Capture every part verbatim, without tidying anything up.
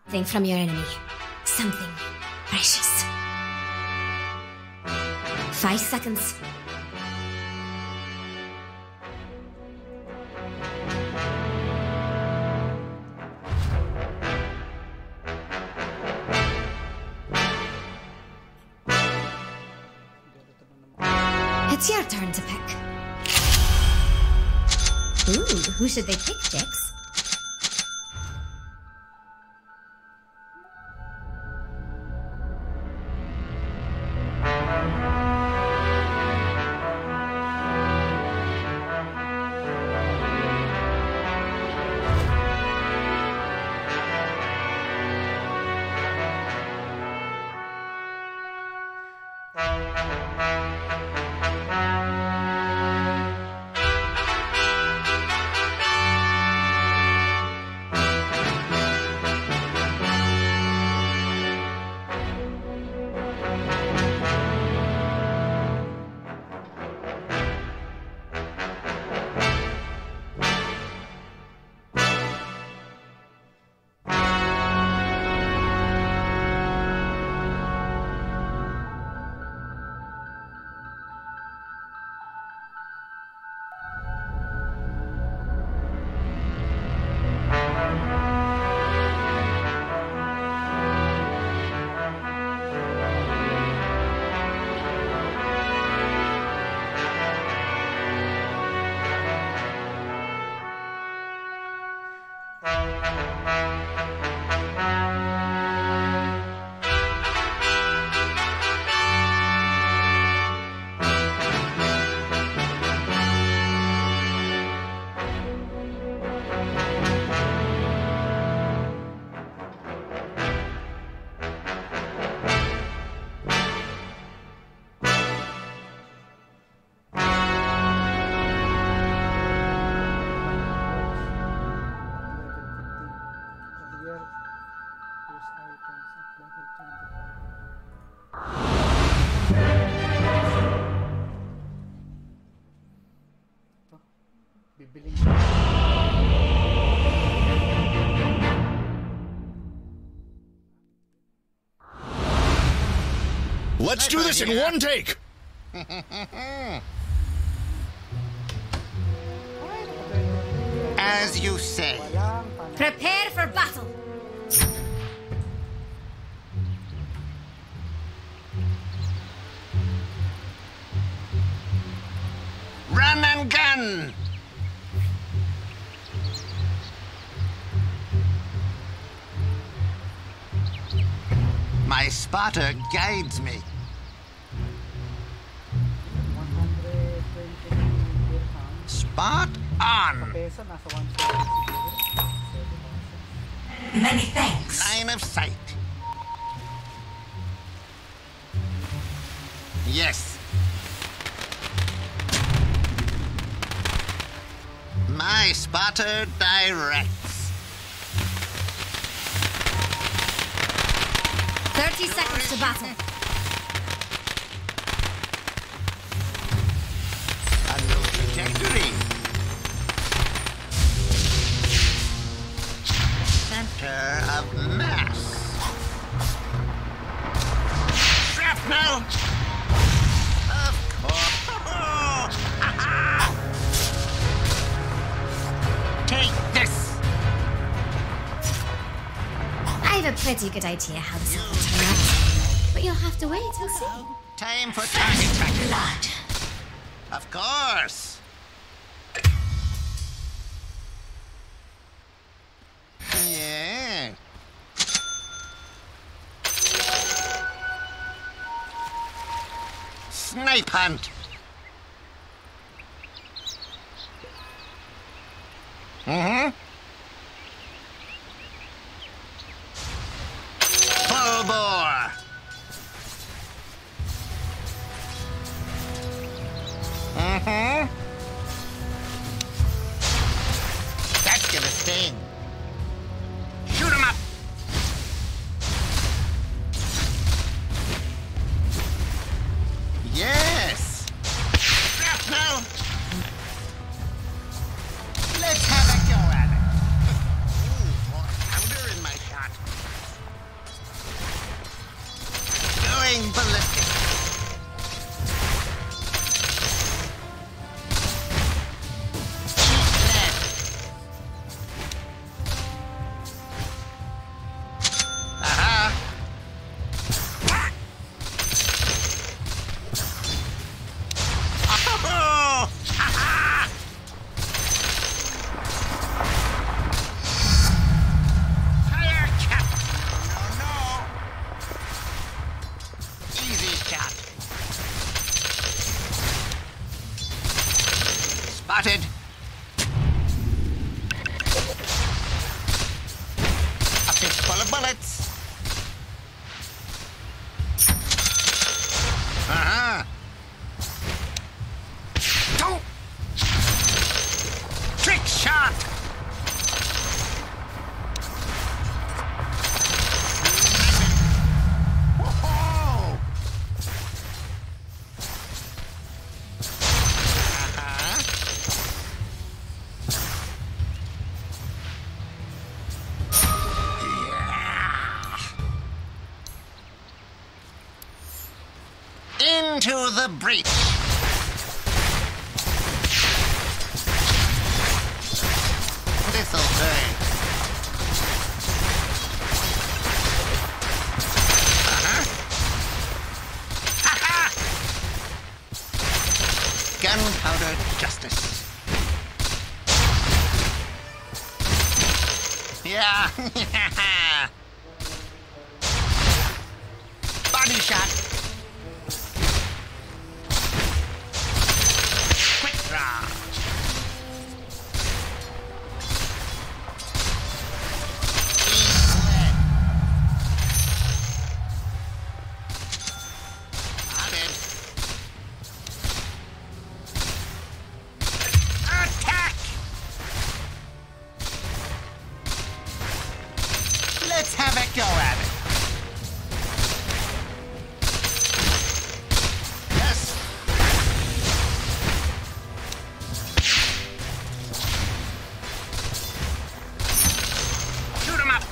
Something from your enemy. Something precious. Five seconds. It's your turn to pick. Ooh, who should they pick, Jix? Let's do this in one take! As you say. Prepare for battle! Run and gun! My spotter guides me. Spot on! Many thanks. Line of sight. Yes. My spotter directs. Thirty seconds to battle. A new trajectory. Center of mass. Shrapnel. Of course. Take this. I have a pretty good idea how this will turn out, but you'll have to wait and see. Time for target practice. Of course. Yeah. Snipe hunt. Mm-hmm. Full bore. Mm-hmm. That's gonna sting. Shoot him up. Yes. Shrapnel. Let's have a go at it. Ooh, more powder in my shot. Into the breach. This'll do. Uh-huh. Ha-ha! Gunpowder justice. Yeah. Body shot. Quick draw. Attack! Let's have a go at it. Yes. Shoot him up.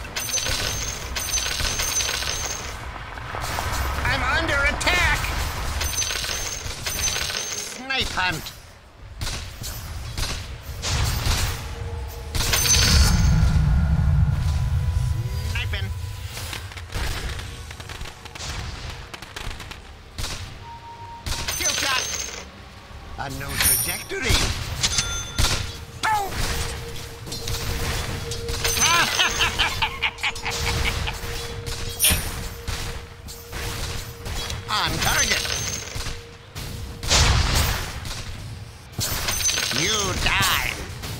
I'm under attack. Snipe hunt. Sniping. Kill shot. A no trajectory. Oh! On target. You die.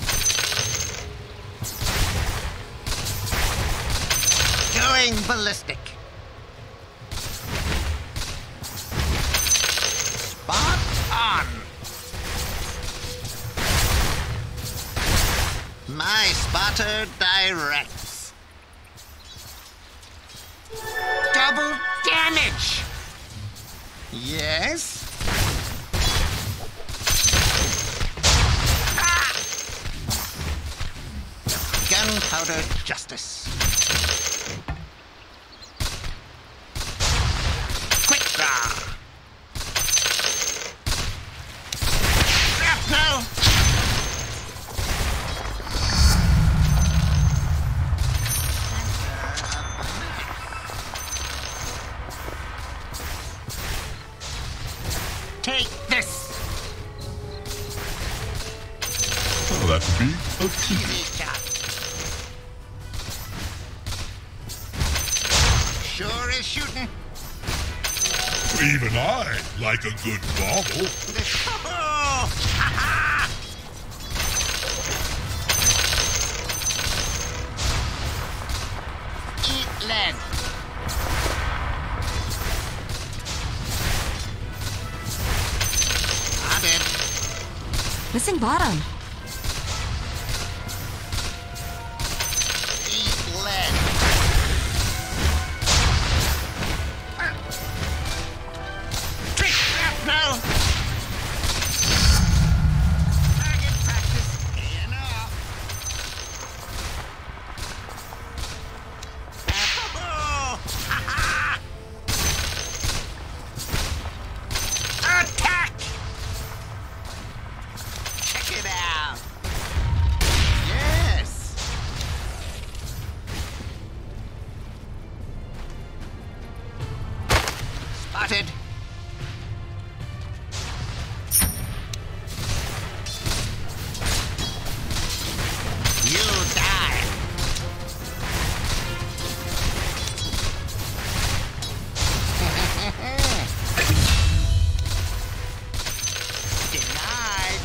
Going ballistic. Spot on. My spotter directs. Double damage. Yes. Ah! Gunpowder justice. Quick draw. Shrapnel. Take this. Oh, that would be a treat. Easy shot. Sure is shooting. Even I like a good bobble. This. Oh! Ha-ha! Eat lead. Missing bottom. Eat lead. Trick shrapnel. Target practice paying off. Oh! Ha-ha! Attack! Check it out. Yes. Spotted. You die. Denied.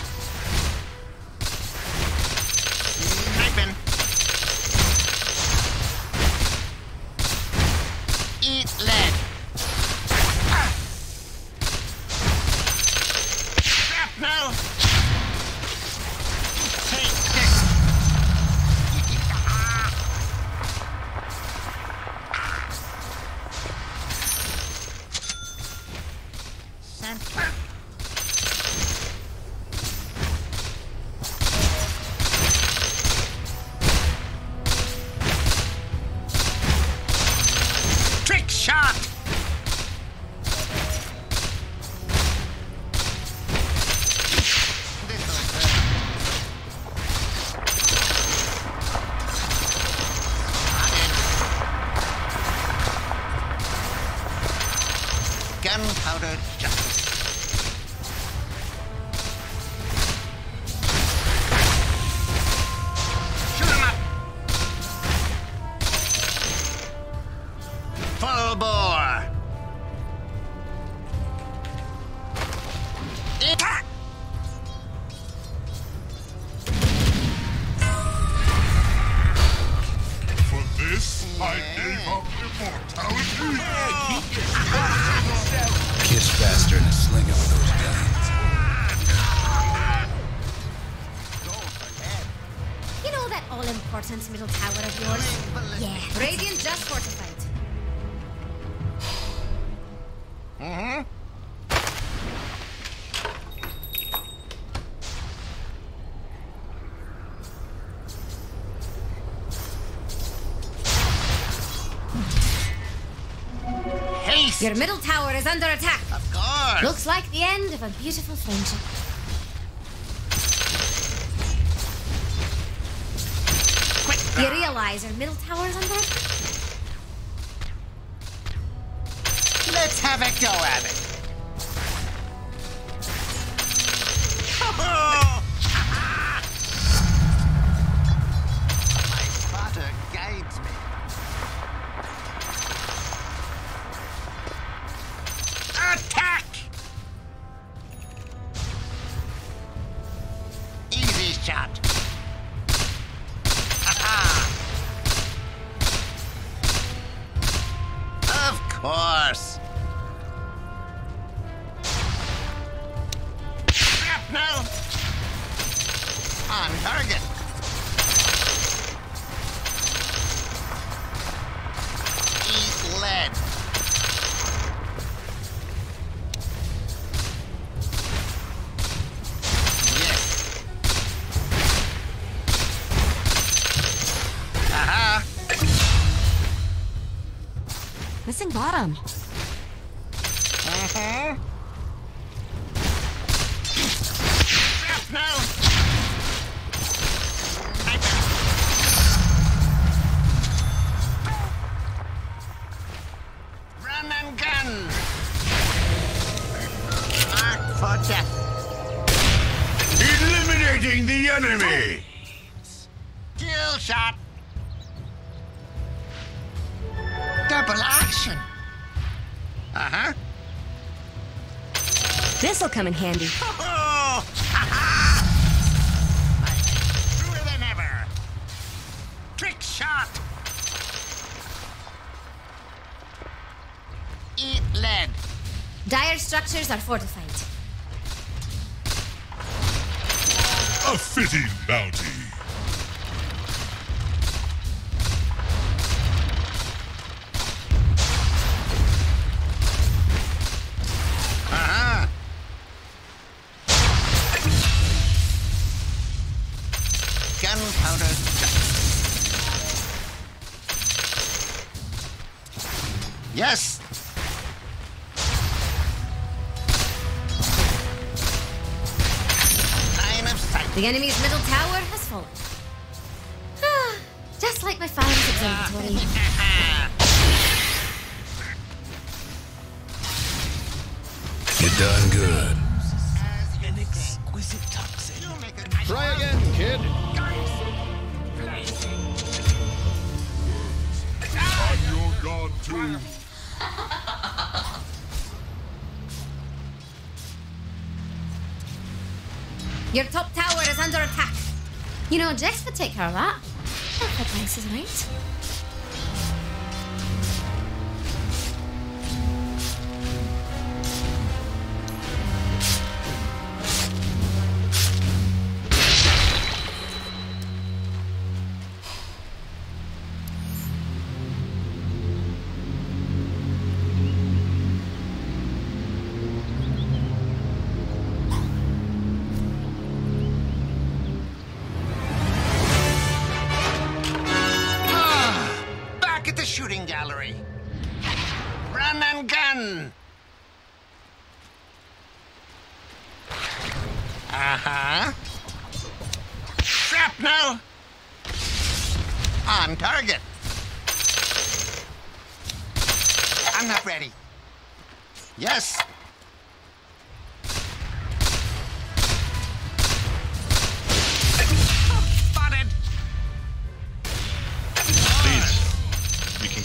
Sniping. Eat lead. Ah. Shrapnel. Take this. Gunpowder justice. Shoot him up. Full bore. Attack. For this, I gave up immortality. Kiss faster than a slinger with those guns. You know that all-important middle tower of yours? Yeah, Radiant just fortified. Mm-hmm. Haste! Your middle tower is under attack. Of course! Looks like the end of a beautiful friendship. Quick! Do you realize your middle tower is under attack? Let's have a go at it. My spotter guides me. Attack! Easy shot. Of course. Shrapnel! On target. Eat lead. Yes. Aha. Missing bottom. Mm-hmm. Shrapnel! Run and gun! Mark for death. Eliminating the enemy. Kill shot. Double action. Uh-huh. This'll come in handy. Oh! Truer than ever. Trick shot. Eat lead. Dire structures are fortified. A fitting bounty. Uh-huh. Gunpowder justice. Yes. Line of sight. The enemy's middle tower has fallen. Ah, just like my father's observatory. You done good. An exquisite toxin. Try again, kid. I'm your god too. Your top tower is under attack. You know, Jex would take care of that. If the price is right. Shooting gallery. Run and gun. Uh-huh. Shrapnel. On target. I'm not ready. Yes.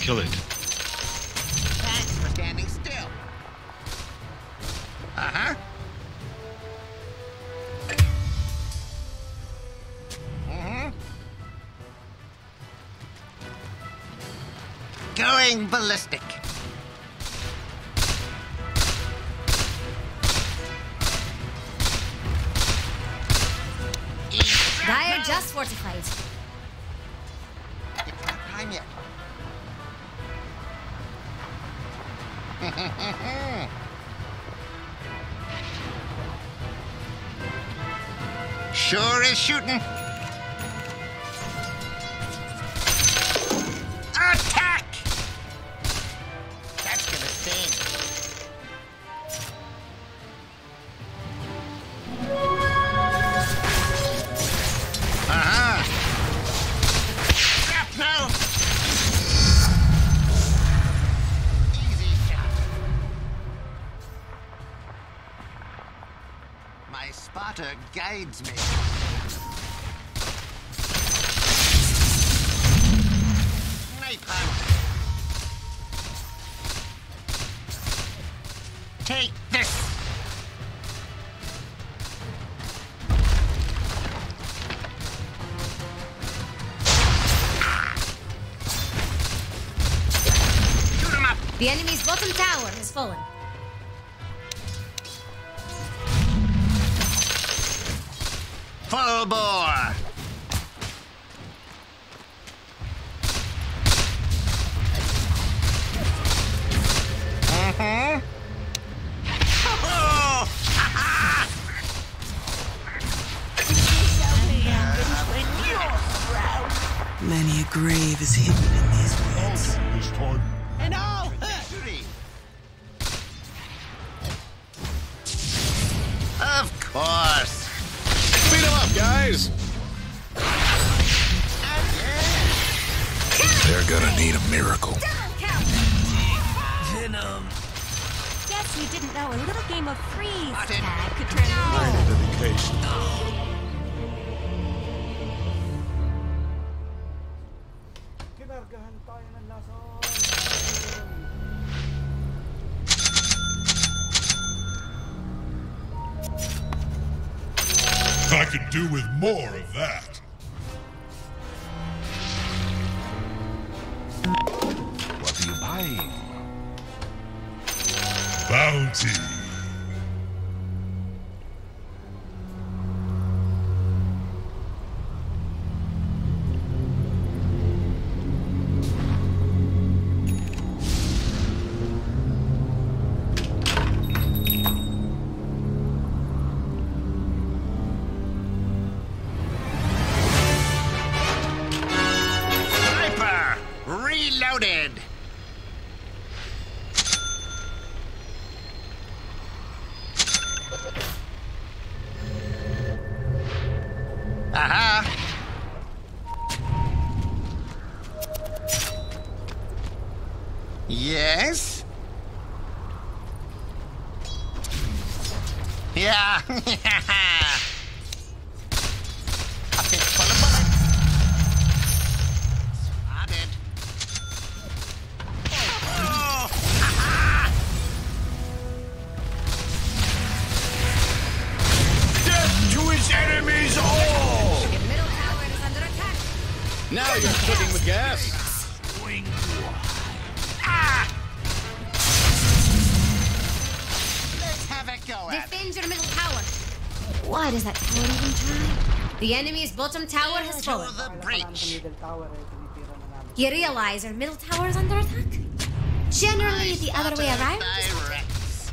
kill it. Thanks for standing still. Uh-huh. Mm-hmm. Going ballistic. Dire just fortified. It's not time yet. Sure is shooting. Attack! That's gonna sting. Uh-huh. Shrapnel! Easy shot. My spotter guides me. Napalm. Take this. Shoot 'em up. The enemy's bottom tower has fallen. Full bore. Mm-hmm. Many a grave is hidden in these woods. This time. And all victory. Of course. Beat him up, guys! They're gonna need a miracle. Venom. Guess you didn't know a little game of freeze Martin. tag could turn Kind of dedication. Kinargahan tayo ng lason. I could do with more of that. What are you buying? Bounty. Sniper reloaded. Aha. Yes. Yeah. A fistful of bullets. Spotted. Oh, ha-ha. Death to his enemies all! Your middle tower is under attack. Now you're cooking with gas. Ah! Let's have a go at it. Defend your middle tower. Why does that tower even try? The enemy's bottom tower has Into fallen. the Sa breach. middle tower eh, tinitira na namin. You realize our middle tower is under attack? Generally, the other way around. Directs.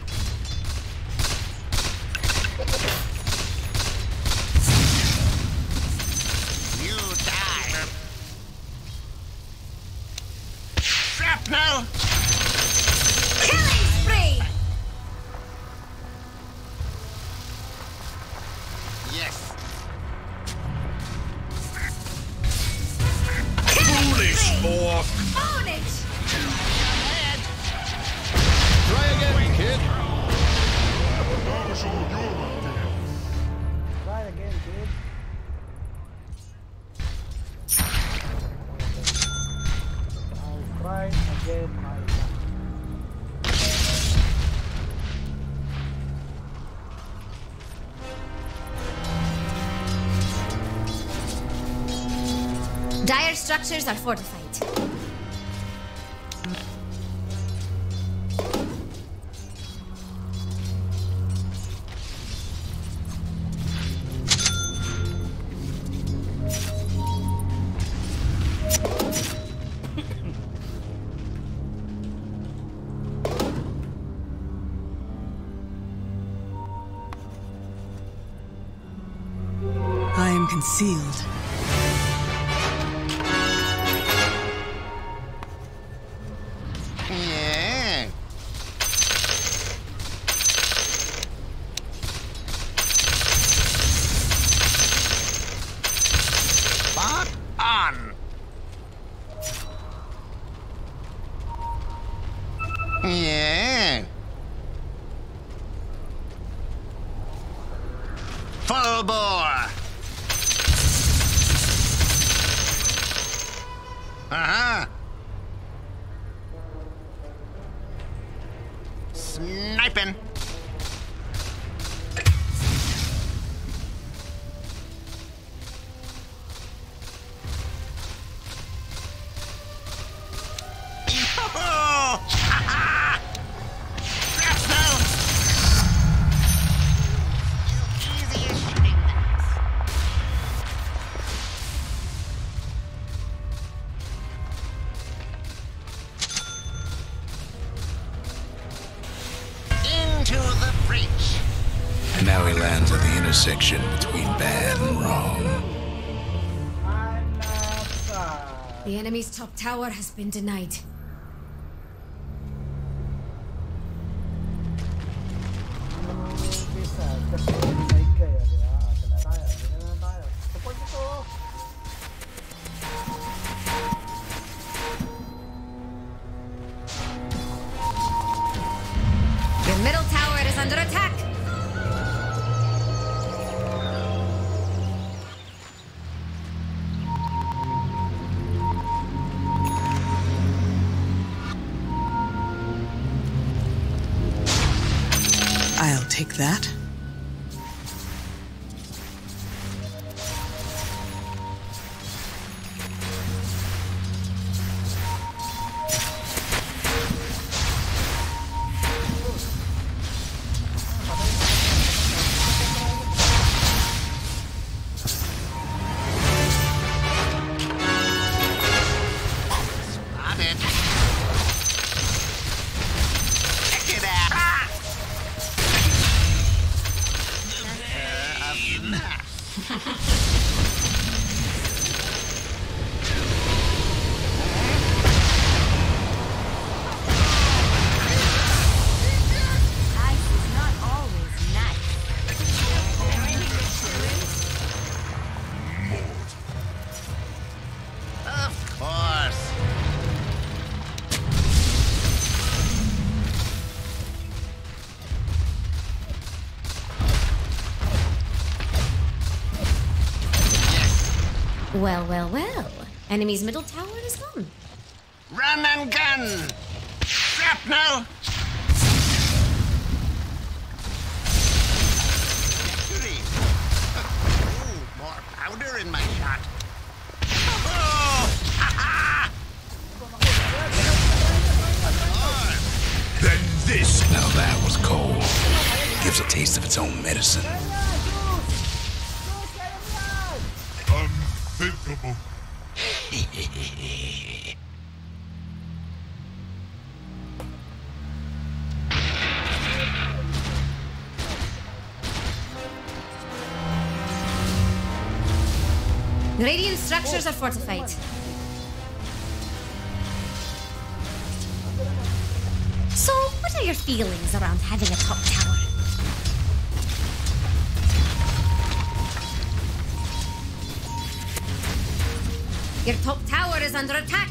You die. Shrapnel. Killing spree! Yes. Foolish morph! Own it! Try again, kid. Try again, kid. I'll try Ayun, ayun na. Dire structures are fortified. I am concealed. Yeah. Spot on. Yeah. Full bore. Uh-huh. Sniping. Oh! Shrapnel! Easy as shooting that. Into the breach. And now he lands at the intersection between bad and wrong. Anasa. The enemy's top tower has been denied. Bisa, kasi naik kayo, di ba? Ito na tayo, dito na tayo. Support ito! Your middle tower is under attack. I'll take that. Spotted. Check it out. Ah! Uh, of mass. Ice is not always nice. Of course. Well, well, well. Enemy's middle tower is gone. Run and gun. Shrapnel. Victory. Ooh, more powder in my shot. Oh! Ha ha! Then this. Now that was cold. Gives a taste of its own medicine. Unthinkable. Radiant structures are fortified. So, what are your feelings around having a top tower? Your top tower is under attack.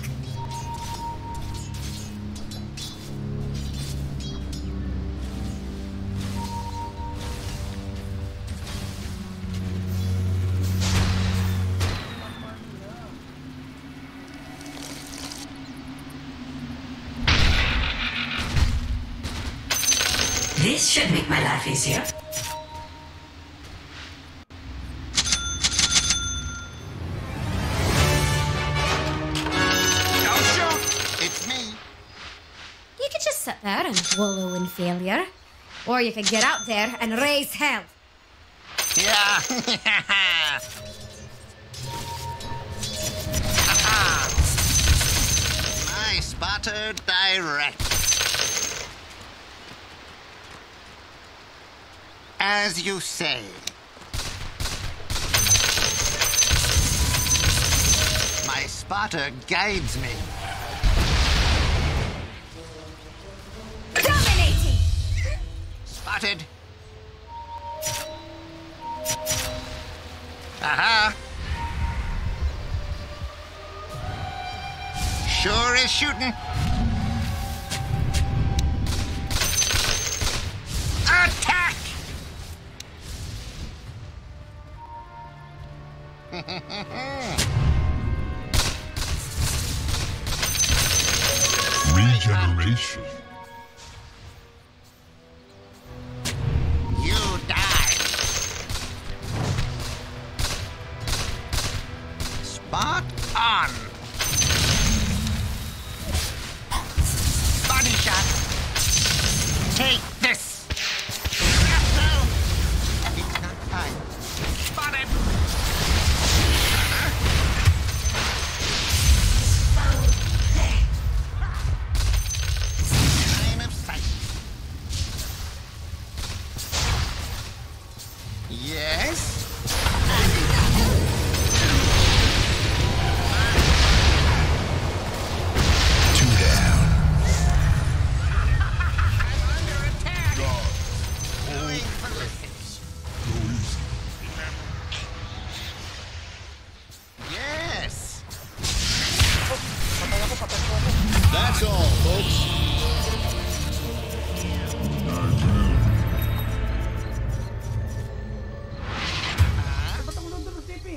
This should make my life easier. Don't shoot! It's me. You could just sit there and wallow in failure. Or you could get out there and raise hell. Yeah. My spotter direct. As you say. My spotter guides me. Dominating! Spotted. Aha. Sure is shooting. Attack! Regeneration. You die. Spot on. Body shot. Take this. Shrapnel. It's not time. Spotted. Line of sight. Yes. Two down. I'm under attack. Doing ballistics. Yes. That's all, folks. Ba't ako nandun ng T P?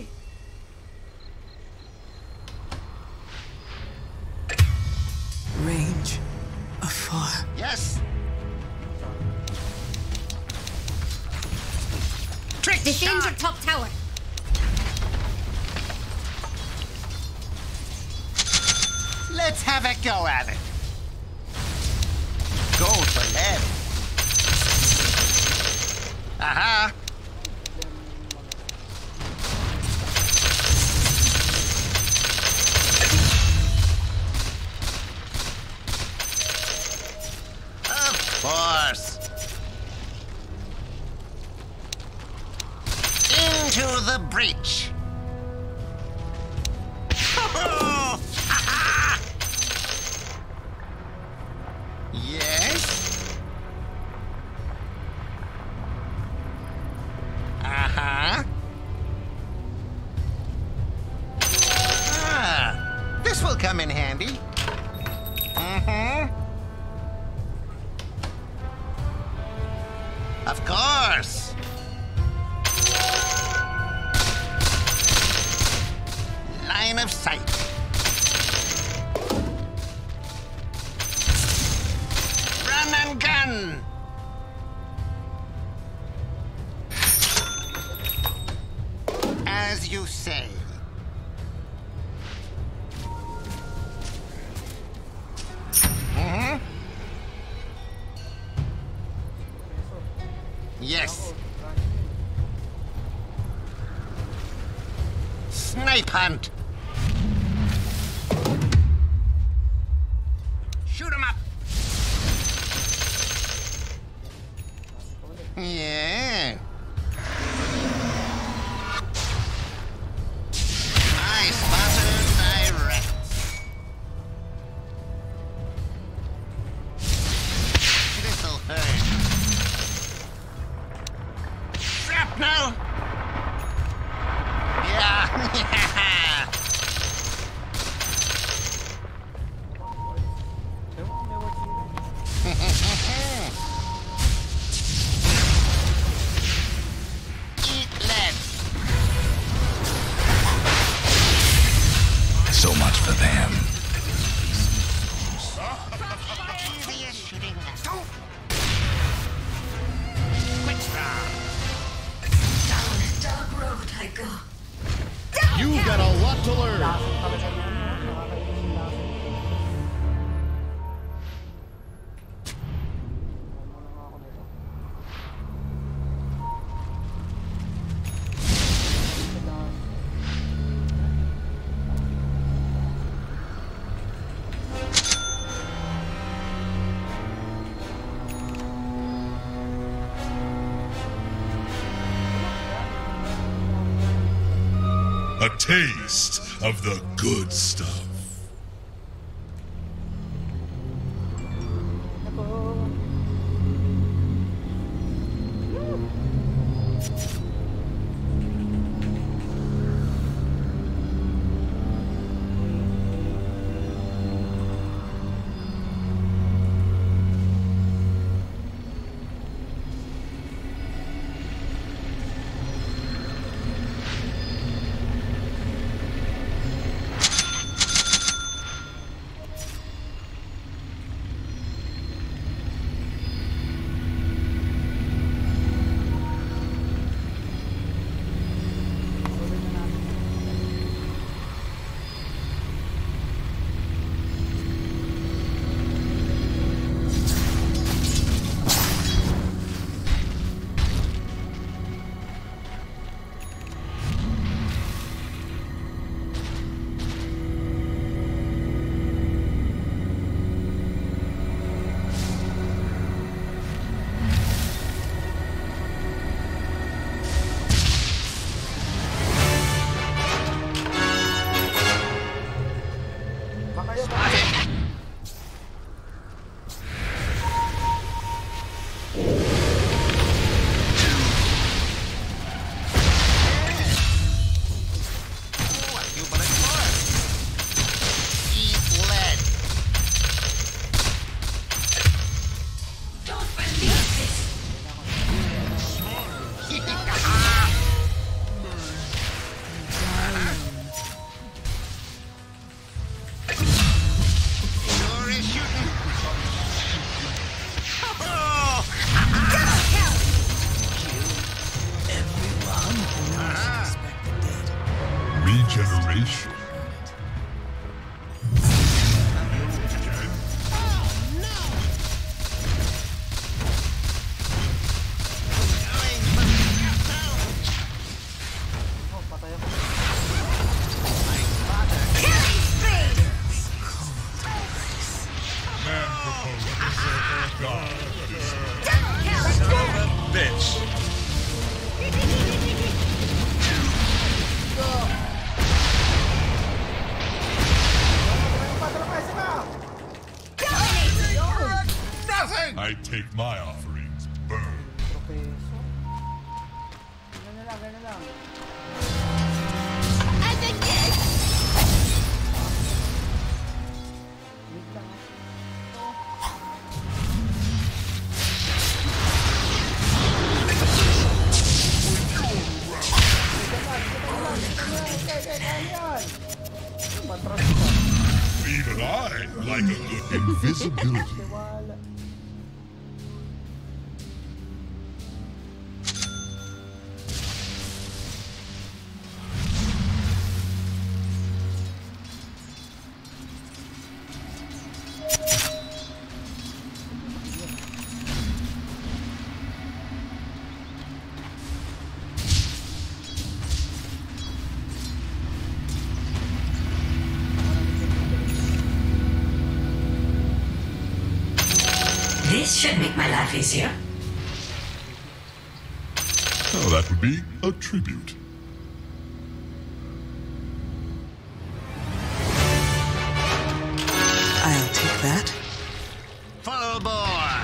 Range afar. Yes. Trick Defend your shot. top tower. Let's have a go at it. Go for lead. Aha. Of course. Into the breach. Oh, ha-ha! Yes. Uh-huh. Ah, this will come in handy. Mm-hmm. Of course. Line of sight. Run and gun. As you say. Mm-hmm. Yes. Snipe hunt. Shoot him up. Yeah. I spotted direct. This'll hurt. Shrapnel. Yeah. Eat lead. So much for them. Easier shooting. Don't. alert! Lason talaga niya, no? Nakakainis yung lason. Ano na nga ako nito? A taste of the good stuff. Regeneration. Man proposes. God is bitch. I take my offerings, burn. Tropeso. Ganyan lang, ganyan lang. And again! Wait lang. Even I like a good invisibility. Wala. This should make my life easier. Oh, that would be a tribute. I'll take that. Full bore.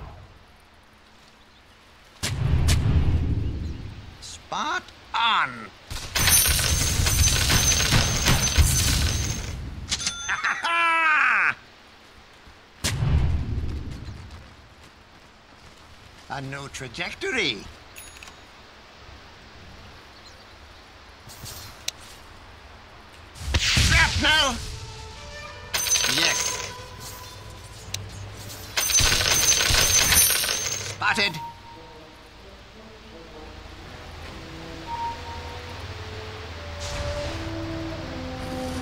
Spot on. A new trajectory. Shrapnel! Yes. Spotted.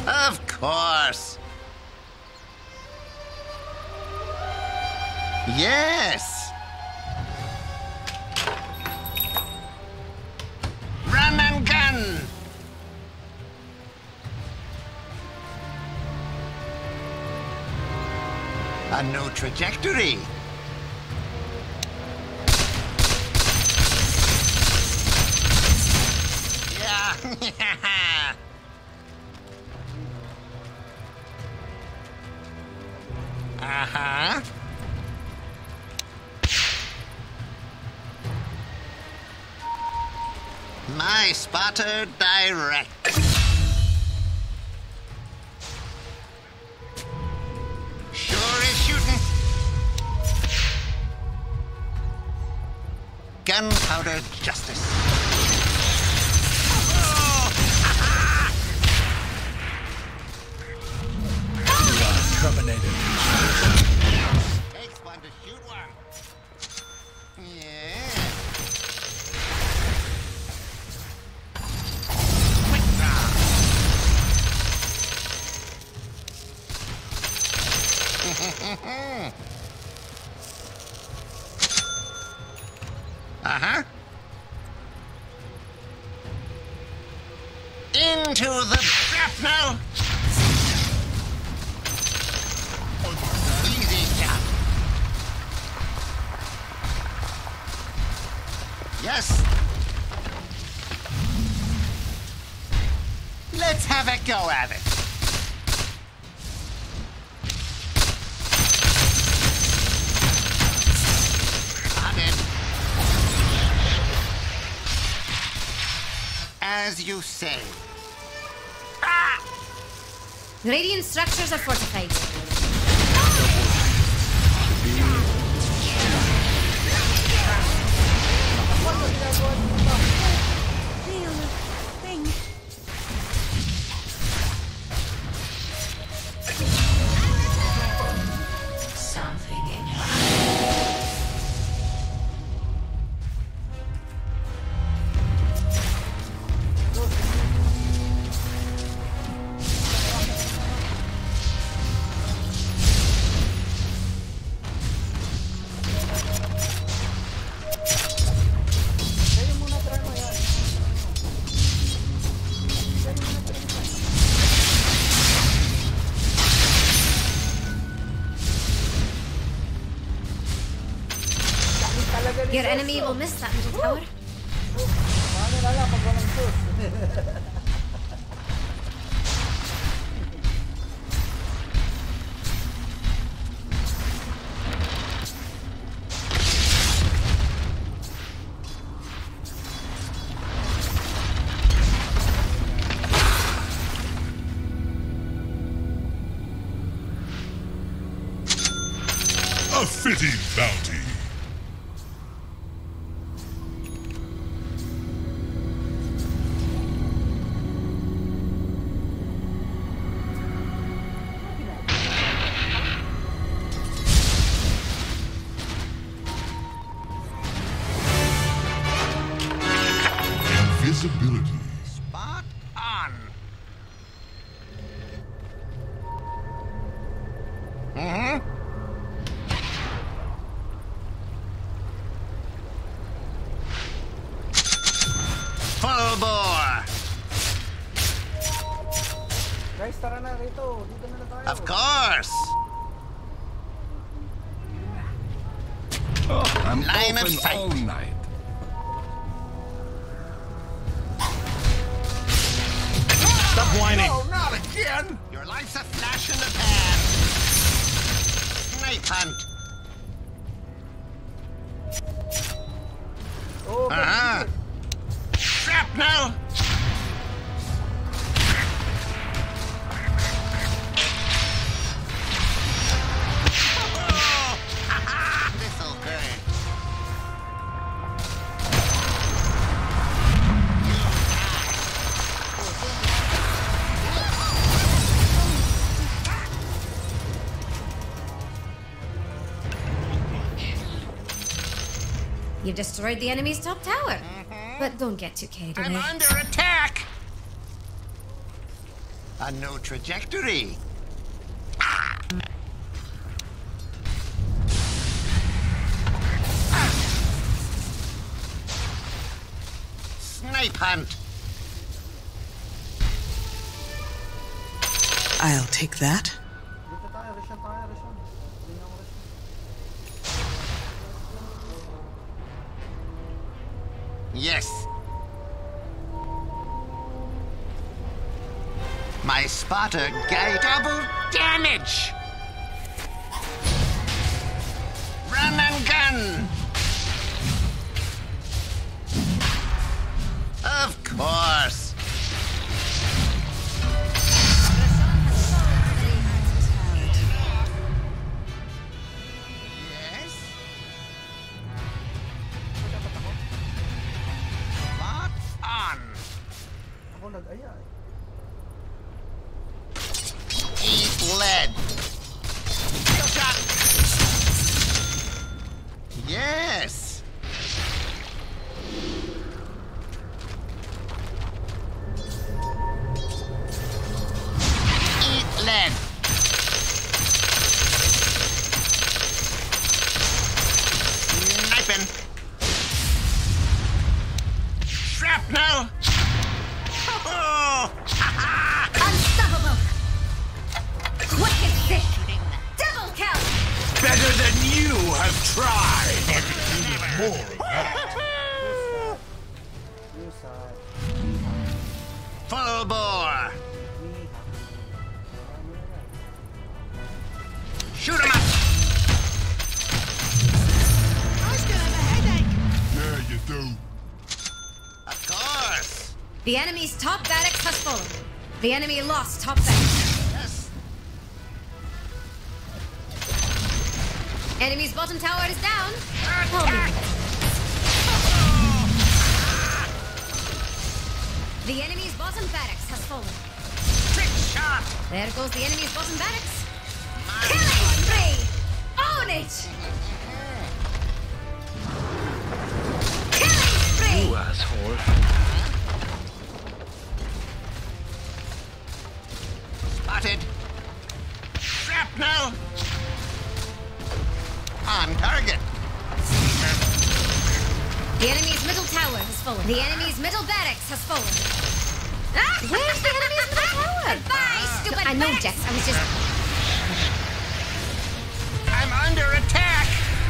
Of course. Yes. Run and gun. A new trajectory. Yeah. Uh-huh. My spotter direct. Sure is shooting. Gunpowder justice. Terminated. Takes one to shoot one. Yeah. Quick draw. Uh-huh. Into the shrapnel. Easy job. Yes. Let's have a go at it. I'm in. As you say. Ah! Radiant structures are fortified. Real thing. Something in your eye. Kayo muna try mo yan. Kayo muna try mo. Sakit talaga ni Your Sos, enemy oh. will miss that middle tower. Paano na lang pag walang sus? A fitting bounty. Invisibility. Spot on. Mm-hmm. Full bore. Guys, tara na rito. Dito na na tayo. Of course. I'm Line of open sight. all night. Stop whining. No, not again. Your life's a flash in the pan. Snipe hunt. Oh, okay. Uh-huh. Shrapnel. Oh, ha-ha. This'll hurt. You've destroyed the enemy's top tower. But don't get too carried I'm away. under attack. A new trajectory. Snipe hunt. I'll take that. Dito tayo, Rishon tayo, Rishon. Tingnan mo, Rishon. Yes. My spotter gave double damage. Run and gun. Of course. Yes. Spot on. Ako nag-aya eh. Eat lead. Kill shot. Yes. Eat lead. Sniping. Shrapnel. Oh. Unstoppable! Wicked sick! Double kill! Better than you have tried. I could do with more of that. You side. Full bore. Shoot him up. Yeah, you do. Of course. The enemy's top barracks has fallen. The enemy lost top barracks. Yes. Enemy's bottom tower is down. Hold me. The enemy's bottom barracks has fallen. Trick shot. There goes the enemy's bottom barracks. My Killing spree! Own it! Killing spree! You asshole. Spotted. Shrapnel. On target. The enemy's middle tower has fallen. The enemy's middle barracks has fallen. Ah! Where's the enemy's middle tower? Goodbye, stupid I know, barracks. Jess. I was just... I'm under attack.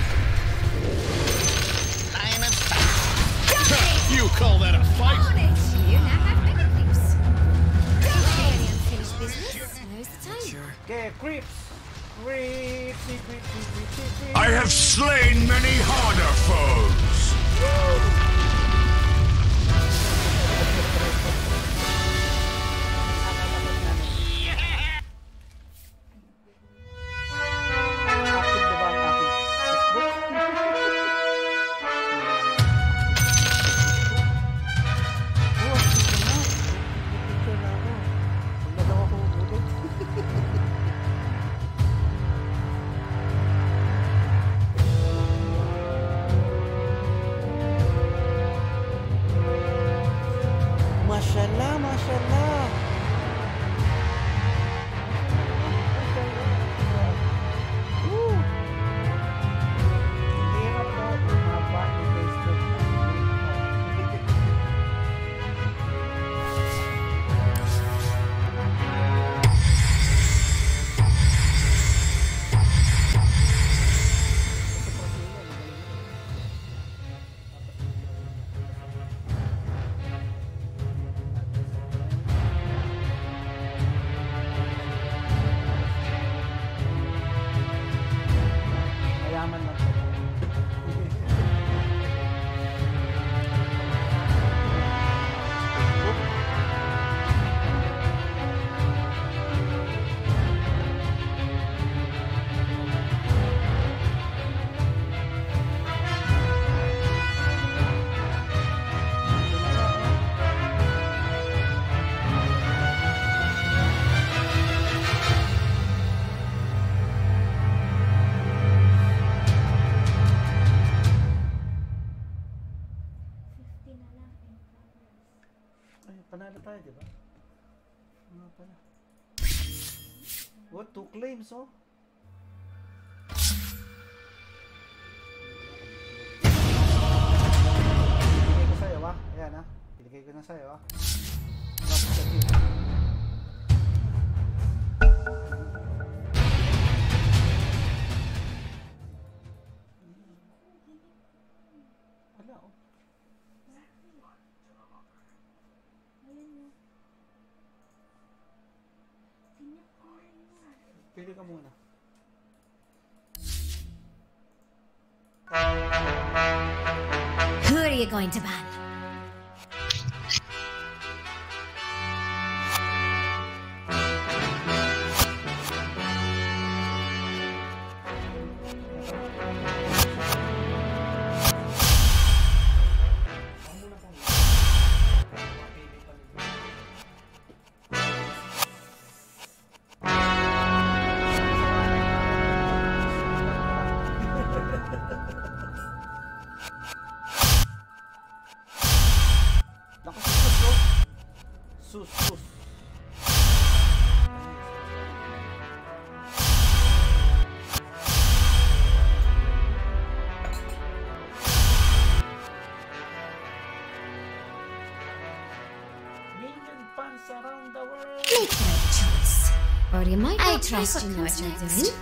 Line of sight. Dominate! You call that a fight? Own it! You now have bigger creeps. Don't say any unfinished business. Now's the time. Okay, creeps. Creeps, creeps, creeps, creeps, creeps. I have slain many harder foes. Active diba ang aking Facebook? Oh, picture na ako. Huwag na daw ako ulit. What? Two claims, oh? Pinigay ko sa'yo, ah. Ayan, ah. Pinigay ko na sa'yo, ah. Wala, oh. Pili ka muna. Who are you going to ban? Sus, sus. Million fans around the world. Make the right choice. Or you might I trust you know what you're doing.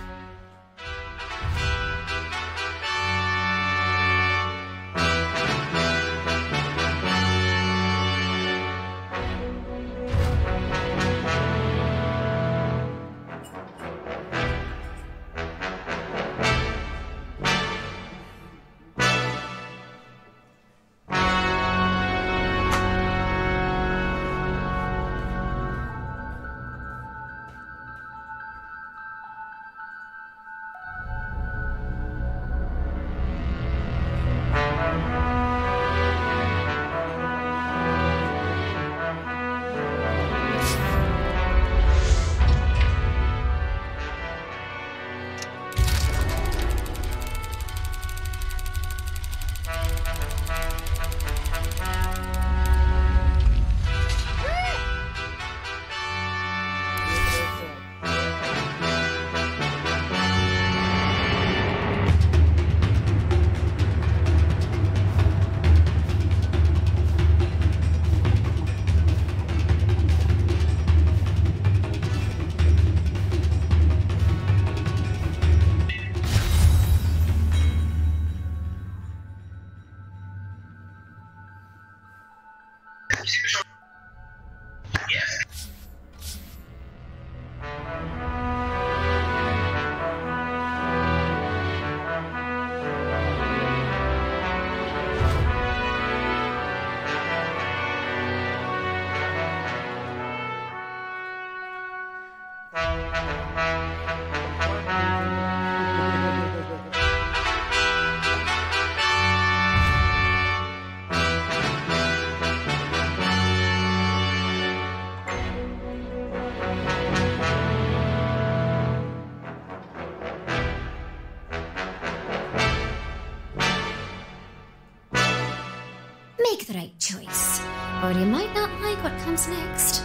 Make the right choice, or you might not like what comes next.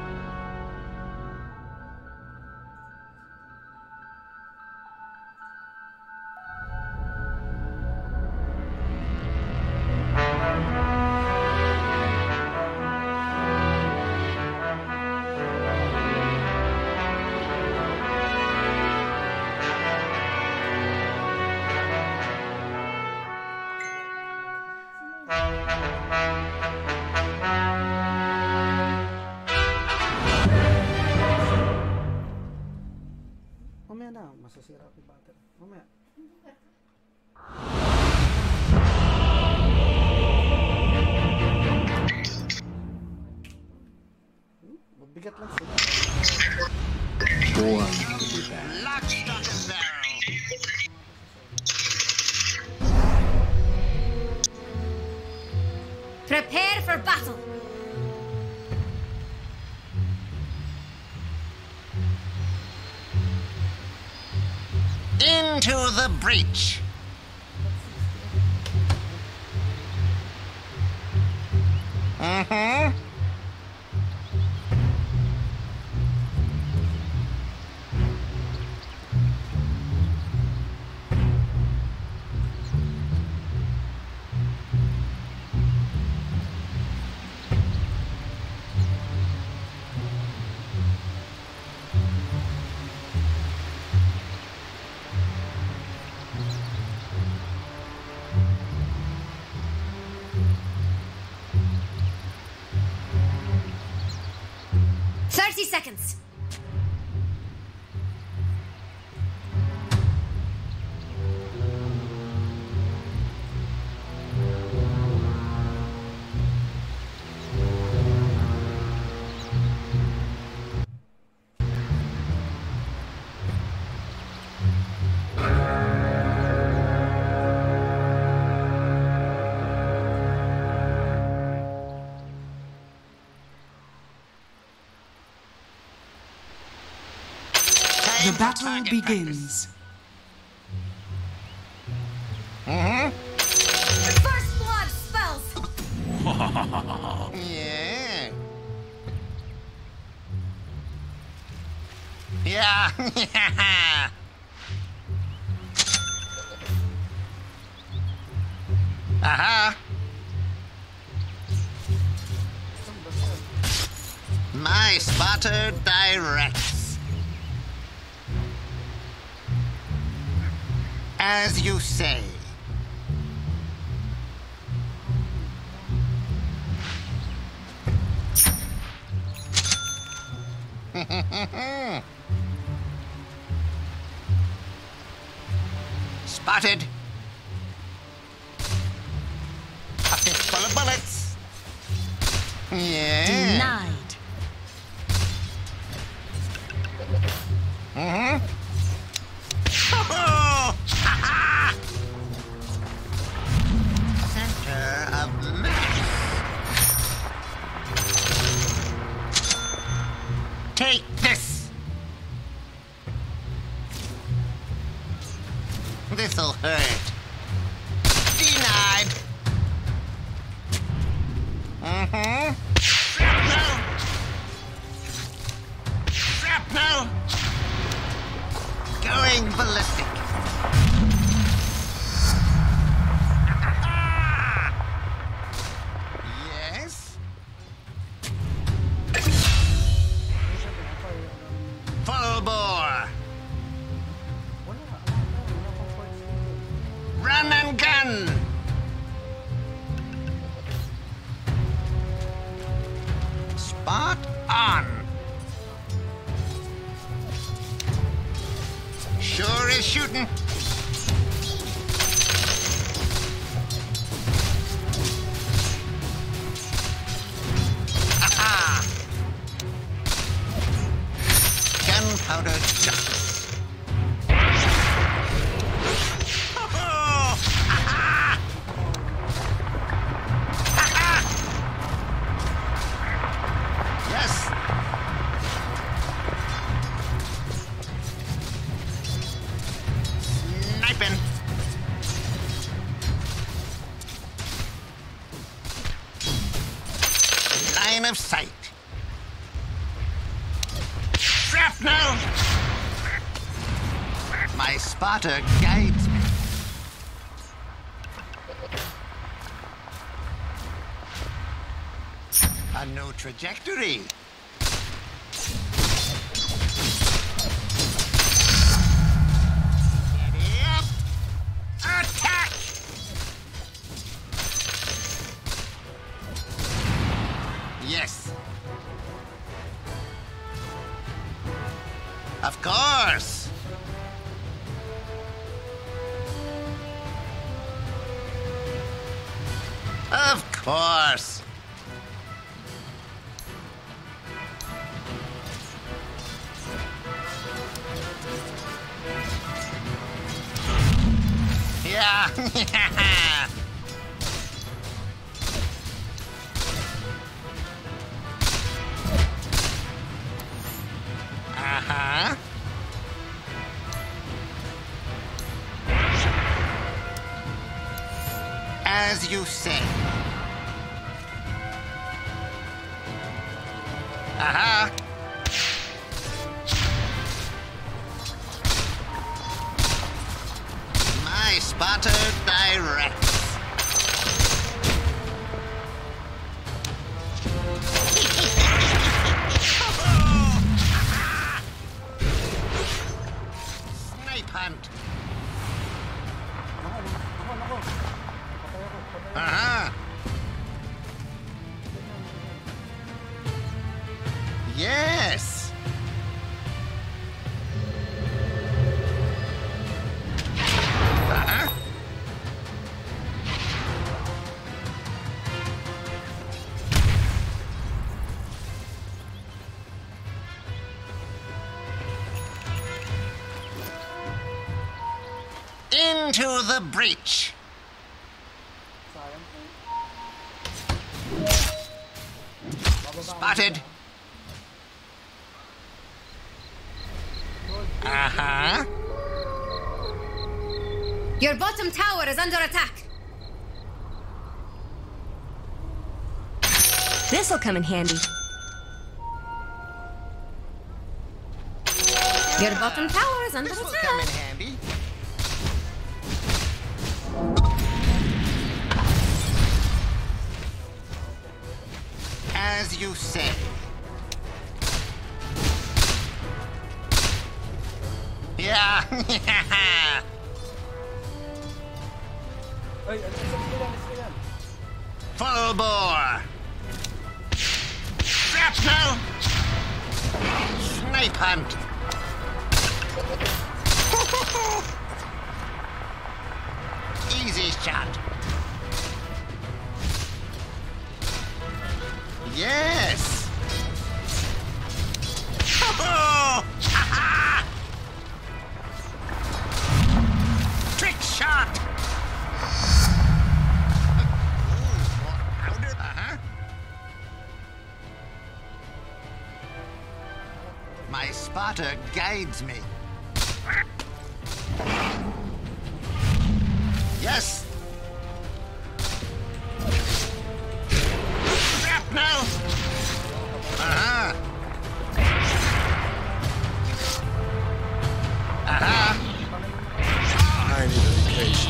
Mamaya na, masasira ko yung battery. Mamaya. Hmm? Mabigat lang sila. Born to be bad. Lock, stock, and barrel. Prepare for battle. Into the breach. Mm-hmm. seconds. The battle begins. Mm-hmm. First blood spells. Yeah. Yeah. Aha. My spotter directs. As you say. Spotted. A fistful of bullets. Yeah. Denied. Mm-hmm. Oh! Center of mass. Take this. This'll hurt. Denied. Mm-hmm. Shrapnel. Shrapnel. Going ballistic. Yes. Full bore. Run and gun. Spot on. Sure is shooting. Aha! Gunpowder justice. Oh! Aha! Aha! Yes. Sniping. Line of sight. Shrapnel! My spotter guides me. A new trajectory. Ready up. Attack! Yes. Of course. Of course. Yeah. Uh-huh. As you say. Uh-huh. My spotter directs. Snipe hunt. Uh-huh. Yes. Into the breach. Sayang. Bababa Spotted. Uh-huh. Your bottom tower is under attack. This'll come in handy. Your bottom tower is under This will come in attack. handy. As you say. Yeah. Ay, ano isa ko yan, isa yan. Full bore. Shrapnel. Snipe hunt. Easy shot. Yes. Trick shot. Uh-huh. My spotter guides me. Yes. Shrapnel. Uh-huh. Uh-huh. I need a vacation.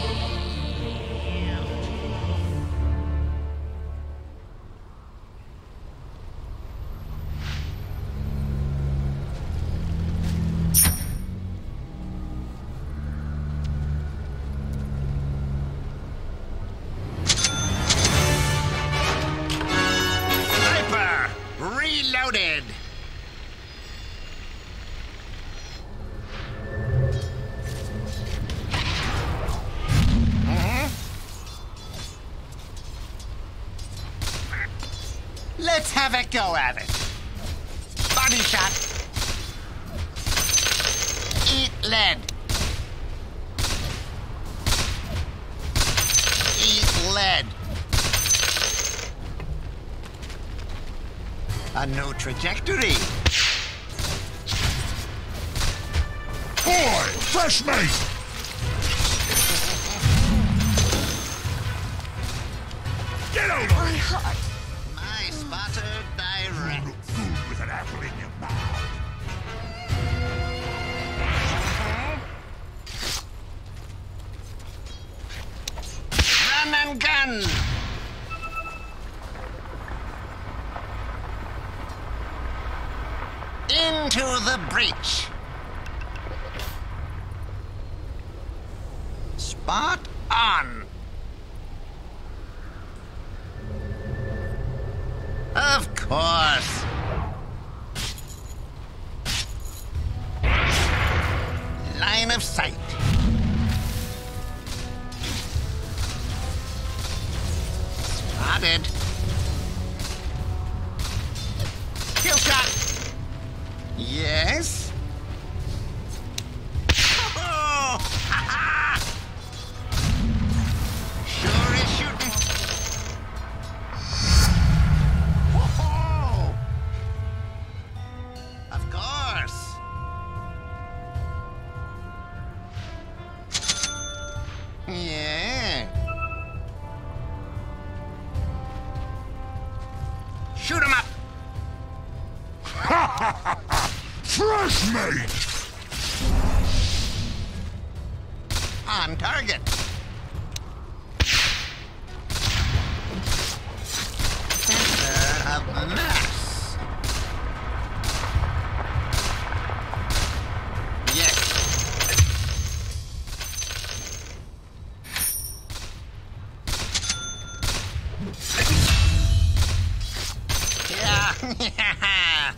Sniper reloaded. Mhm. Let's have a go at it. Body shot. Eat lead. Eat lead. A new trajectory. Boy, fresh mate! Get over My it! heart. My spotter direct. Look good with an apple in your mouth. Run and gun. Into the breach. Spot on. Of course. Line of sight. Spotted. Kill shot. Yes. Oh, ha, ha. Sure is shooting. Oh, of course. Yeah. Shoot him up. Fresh mate! On target. Center of mass. Yes. Yeah.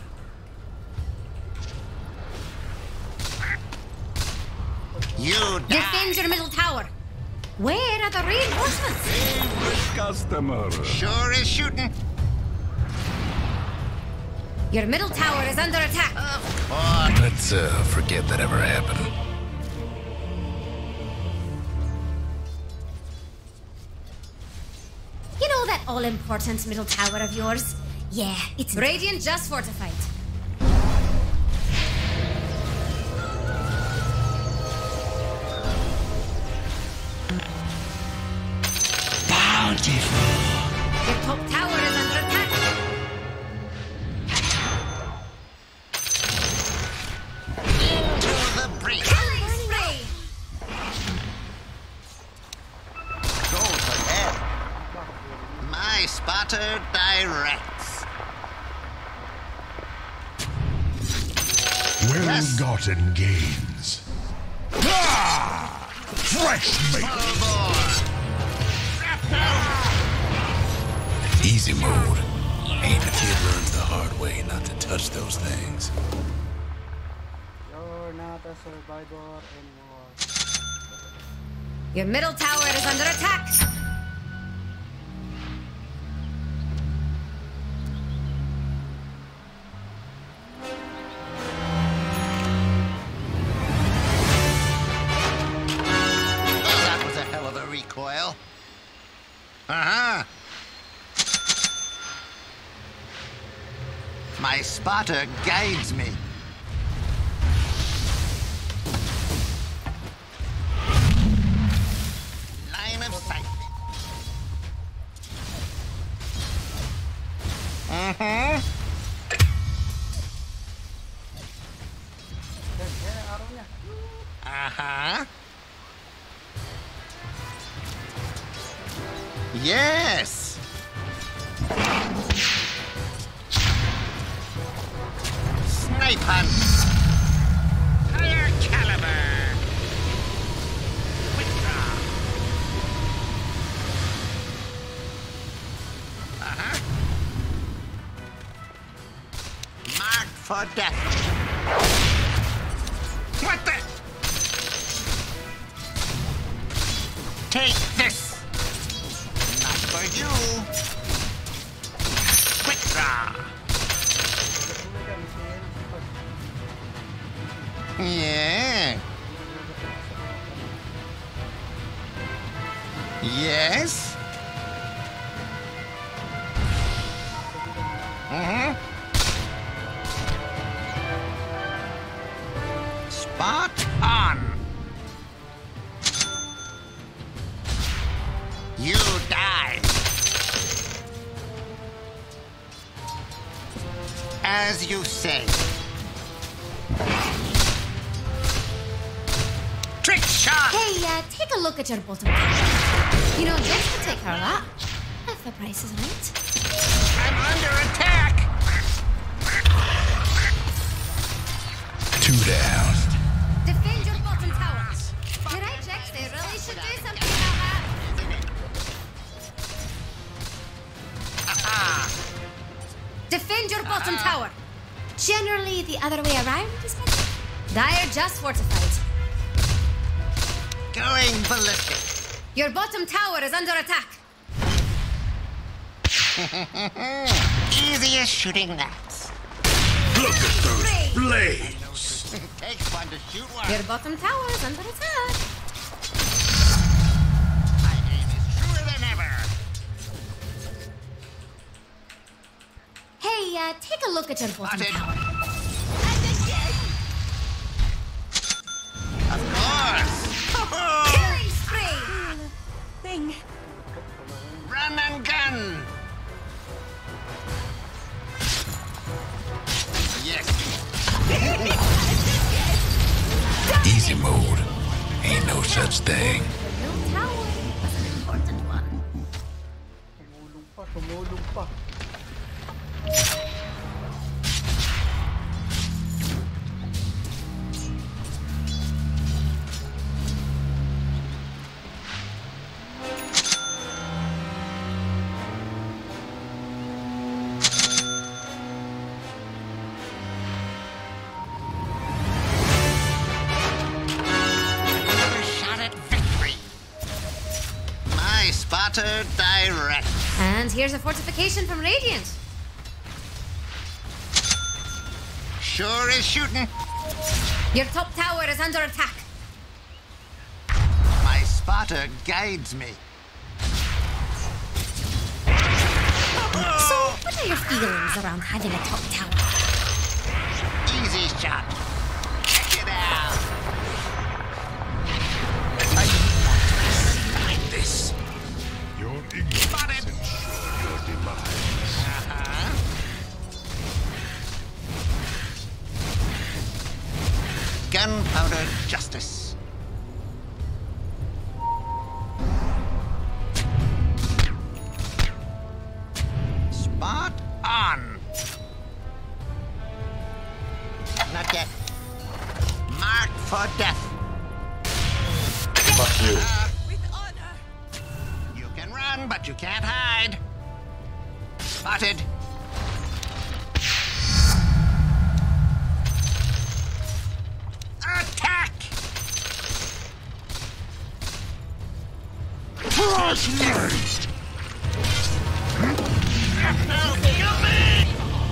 You die. Defend your middle tower. Where are the reinforcements? Customer. Sure is shooting. Your middle tower is under attack. Of course. Let's uh, forget that ever happened. all-important middle tower of yours? Yeah, it's Radiant just fortified. Bountiful. Your top tower is under attack. To the breach. Killing spree! Goes ahead. My spotter directs. Well-gotten gains. Ah! Fresh meat. Easy mode. Ain't the kid learns the hard way not to touch those things. You're not a survivor anymore. Your middle tower is under attack. Oh, that was a hell of a recoil. Uh-huh. My spotter guides me. Line of sight. Mm-hmm. Yan, yan ang araw niya. Uh-huh. Yes. Snipe hunt. Higher caliber. Quick draw. Uh-huh. Marked for death. What the? Take this. Not for you. Quick draw. Yeah. Yes. Mm-hmm. Spot on. You die. As you say. Trick shot! Hey, uh, take a look at your bottom tower. You know, Jess could take care of that. If the price is right. I'm under attack! Two down. Defend your bottom tower. You're right, Jax. They really should do something about that. Aha! Defend your bottom tower. Generally, the other way around is better. Dire just fortified. Going ballistic. Your bottom tower is under attack. Easy as shooting that. Look at those blades. Takes one to shoot one. Your bottom tower is under attack. My aim is truer than ever. Hey, uh, take a look at your bottom Spotted. tower. Of course. Killing spree. Thing. Run and gun. Yes. Easy mode. Ain't no such thing. The middle tower was an important one. Tumulong pa, tumulong pa. Another shot at victory. My spotter direct. And here's a fortification from Radiant. Sure is shooting. Your top tower is under attack. My spotter guides me. What are your feelings around having a top tower? Easy shot. Check it out. Like this. Your ignorance Spotted. ensure your demise. Uh-huh. Gunpowder justice. Spot on. Not yet. Marked for death. Fuck you. With honor. You can run, but you can't hide. Spotted. Attack! Flashlight! No, kill me!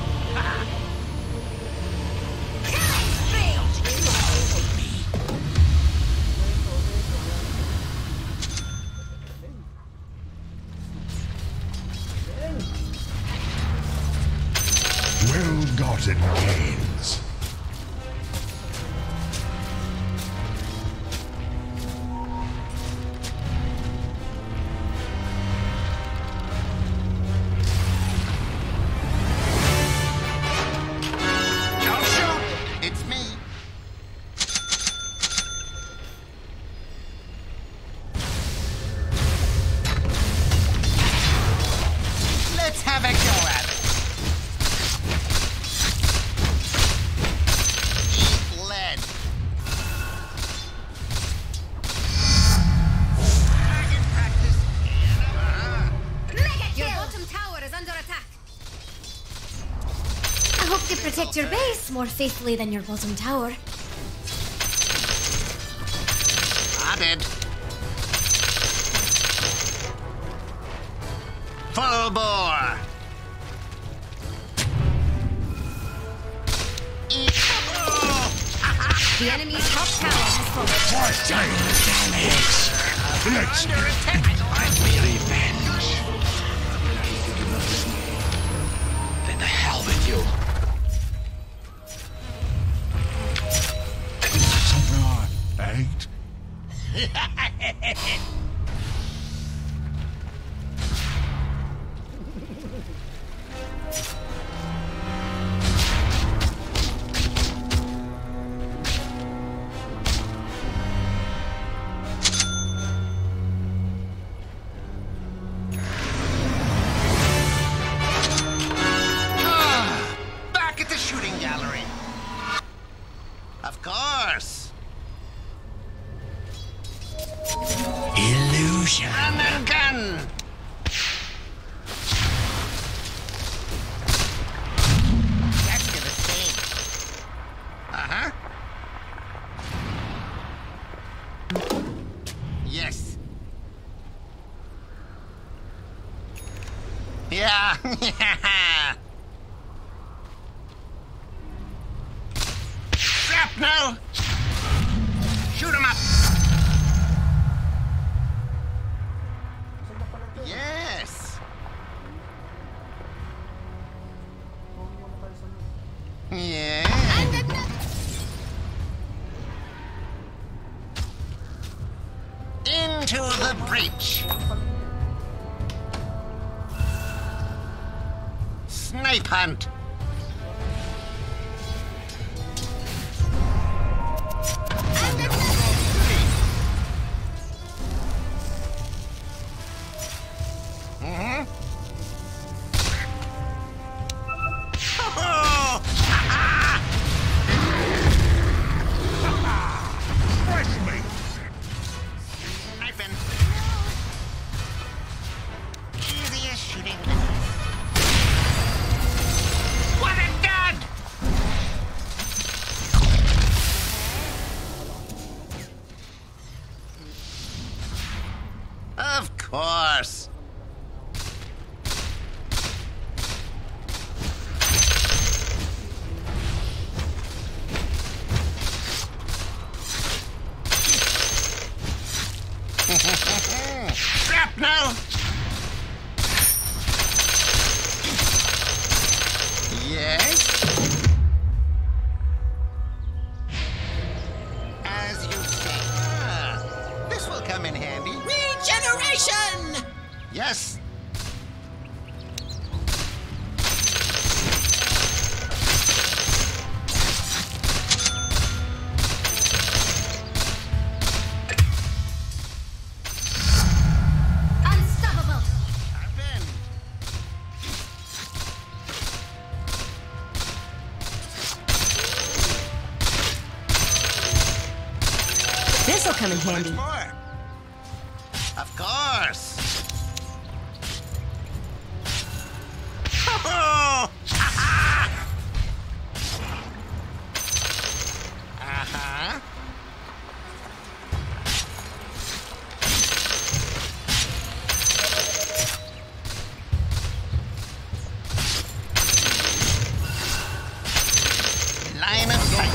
Well-gotten gains. Don't shoot! It's me. Let's have a go at it. Eat lead. Target practice. Uh-huh. Mega Your bottom tower is under attack. I hope to protect your base more faithfully than your bottom tower. Spotted. Full bore. Eat. Oh. The enemy's top tower has fallen. Let's Under attack. Revenge. You do not listen. Then the hell with you. something I ate. Ah, back at the shooting gallery. Of course. Illusion. Run and gun. That's gonna sting. Uh-huh. Yes. Yeah. Shrapnel. Shoot him up. Yes. Yeah. Into the breach. Snipe hunt. Mm-hmm. Oh! Fresh meat. Sniping. Easy as shooting. What a dud! Of course. Shrapnel! Yes. Unstoppable. Sharpen. This'll come in handy. More. Of course. Oh! Uh-huh. Line of sight.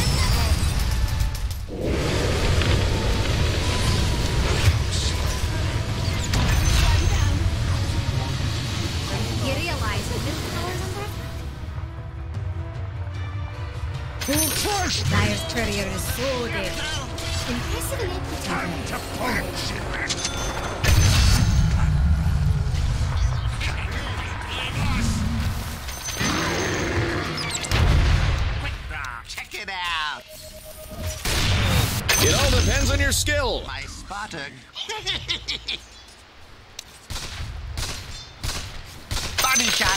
You realize that this power's under attack? Dire's courier is so dead. Impressive in every To punish it. Quick draw. Check it out. It all depends on your skill. My spotter. Body shot.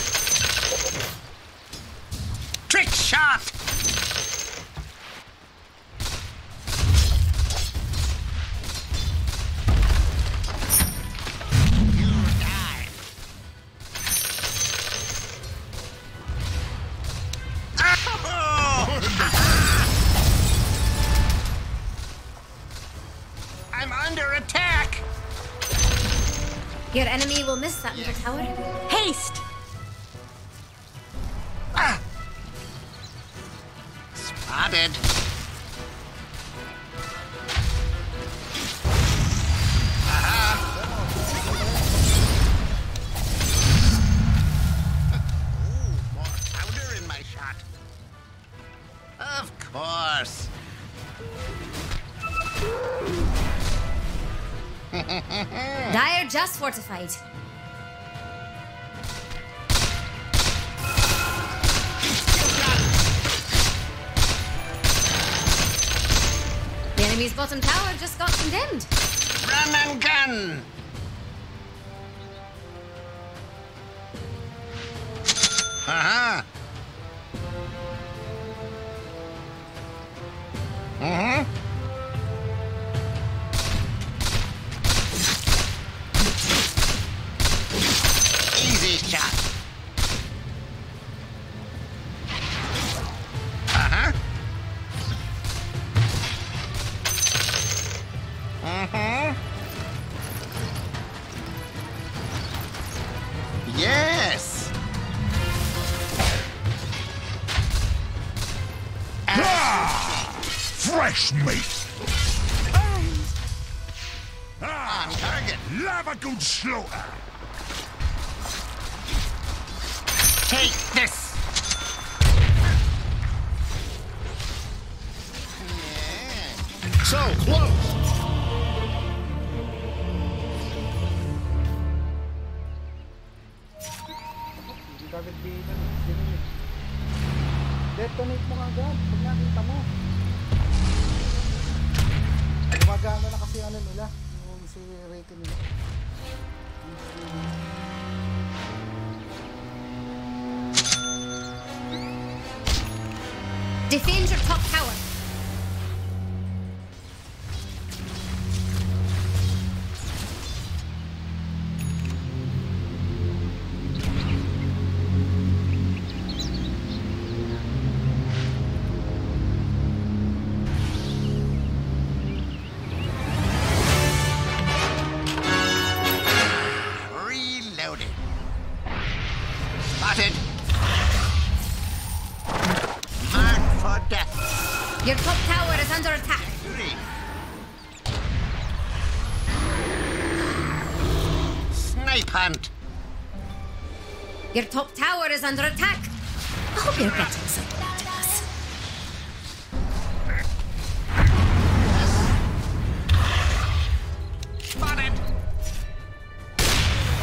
Trick shot. You died. Oh! I'm under attack. Your enemy will miss that middle tower. Haste! Ah! Spotted. Ooh, more powder in my shot. Of course. Dire just fortified. The enemy's bottom tower just got condemned. Run and gun. Uh-huh. Mm-hmm. Easy shot. Uh-huh. Mm-hmm. Yes. Fresh meat. On target. Lava good slaughter. Take this. Yeah. So close. Hindi kagad binan. Dinig. Detonate mo agad pag nakita mo. Gumagana na kasi ano nila. Yung si Reiki nila. Defend your top tower. Reloading. Spotted. Marked for death. Your top tower is under attack. Three. Snipe hunt. Your top tower is under attack. I hope you're getting something out of us. Spotted.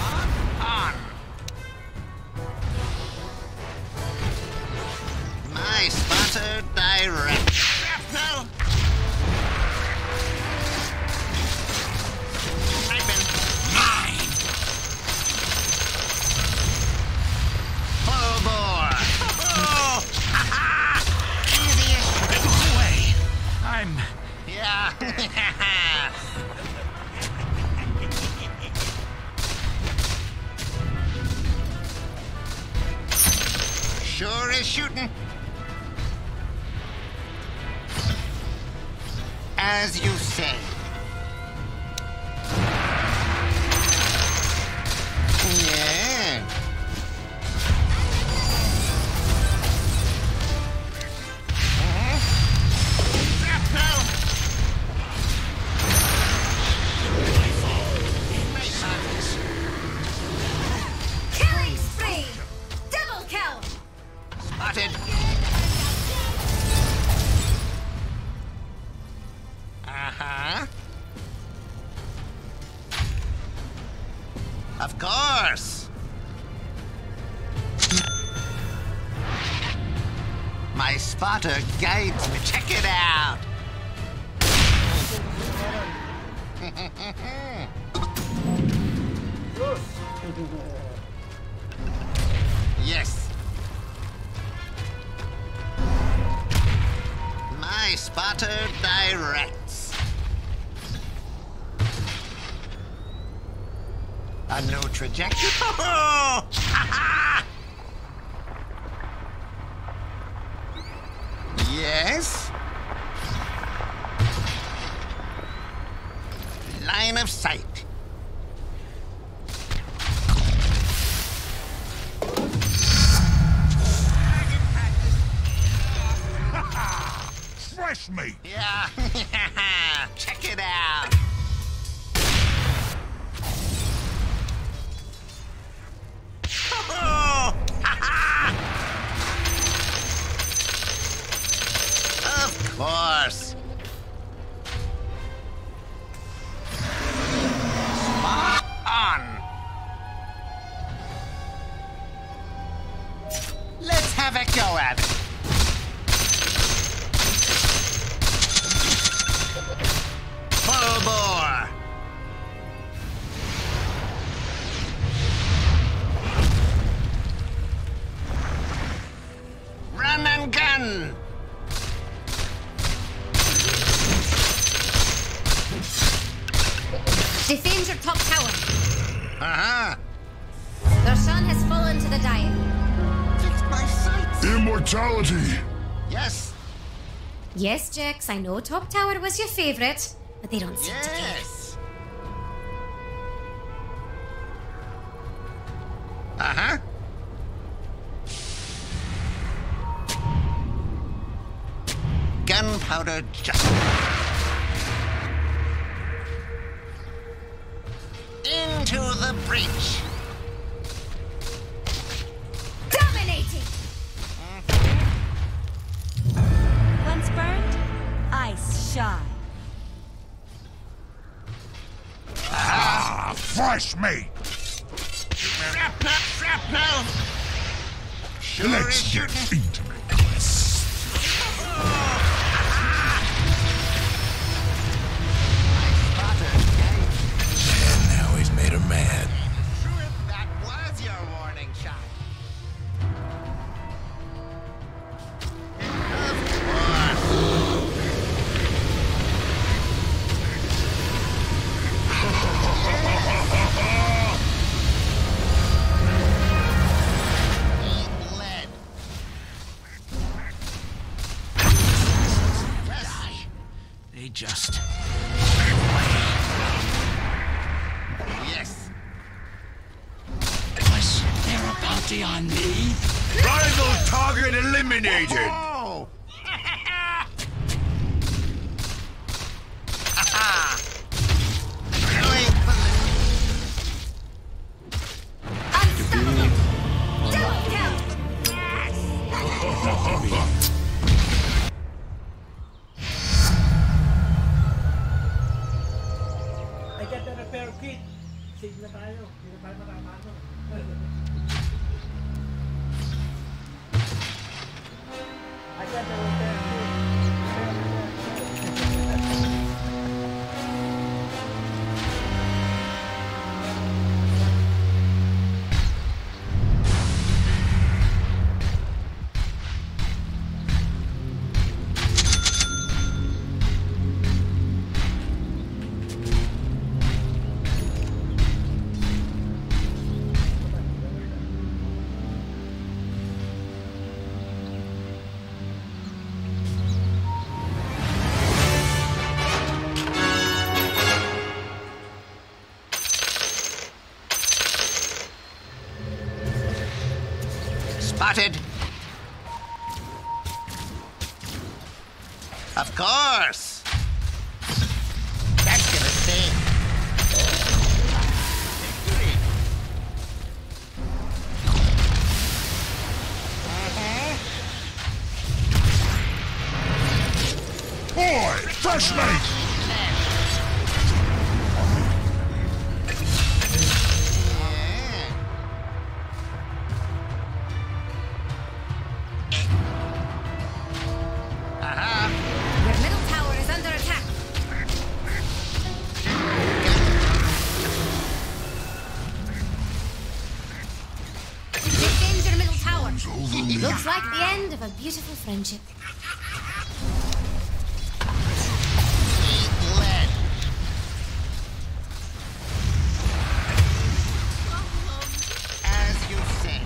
Yeah. Sure is shooting. As you say. Yeah. Killing spree! Double kill! Spotted. Uh-huh. Of course. My spotter guides me. Check it out. Yes. My spotter directs. A new trajectory. Oh! Yes. Line of sight. Fresh meat. Yeah. Check it out. Oh! Of course. Spot on. Let's have a go at it. Full bore. Run and gun. Defend your top tower. Uh-huh. Their son has fallen to the Dire. Fix my sights. Immortality. Yes. Yes, Jax, I know top tower was your favorite, but they don't seem to care. Yes. Uh-huh. Gunpowder just. Into the breach. Dominating! Once burned, ice shy. Ah, fresh meat. Shrapnel! Shrapnel! Sure Let's is get shooting. intimate. My spotter guides. And now he's made her mad. True, that was your warning shot. Of course. Eat lead. Yes. They just... Yes. Was there a bounty on me? Rival target eliminated. Oh! Ha-ha! Killing Unstoppable! Double kill! I got the repair kit. Save na tayo. Hindi na tayo matatalo. I got the repair kit. Of course. That's gonna stay. Victory. Boy, fresh mate! Your middle tower is under attack. Defend your middle tower. Looks like the end of a beautiful friendship. Lead. As you say.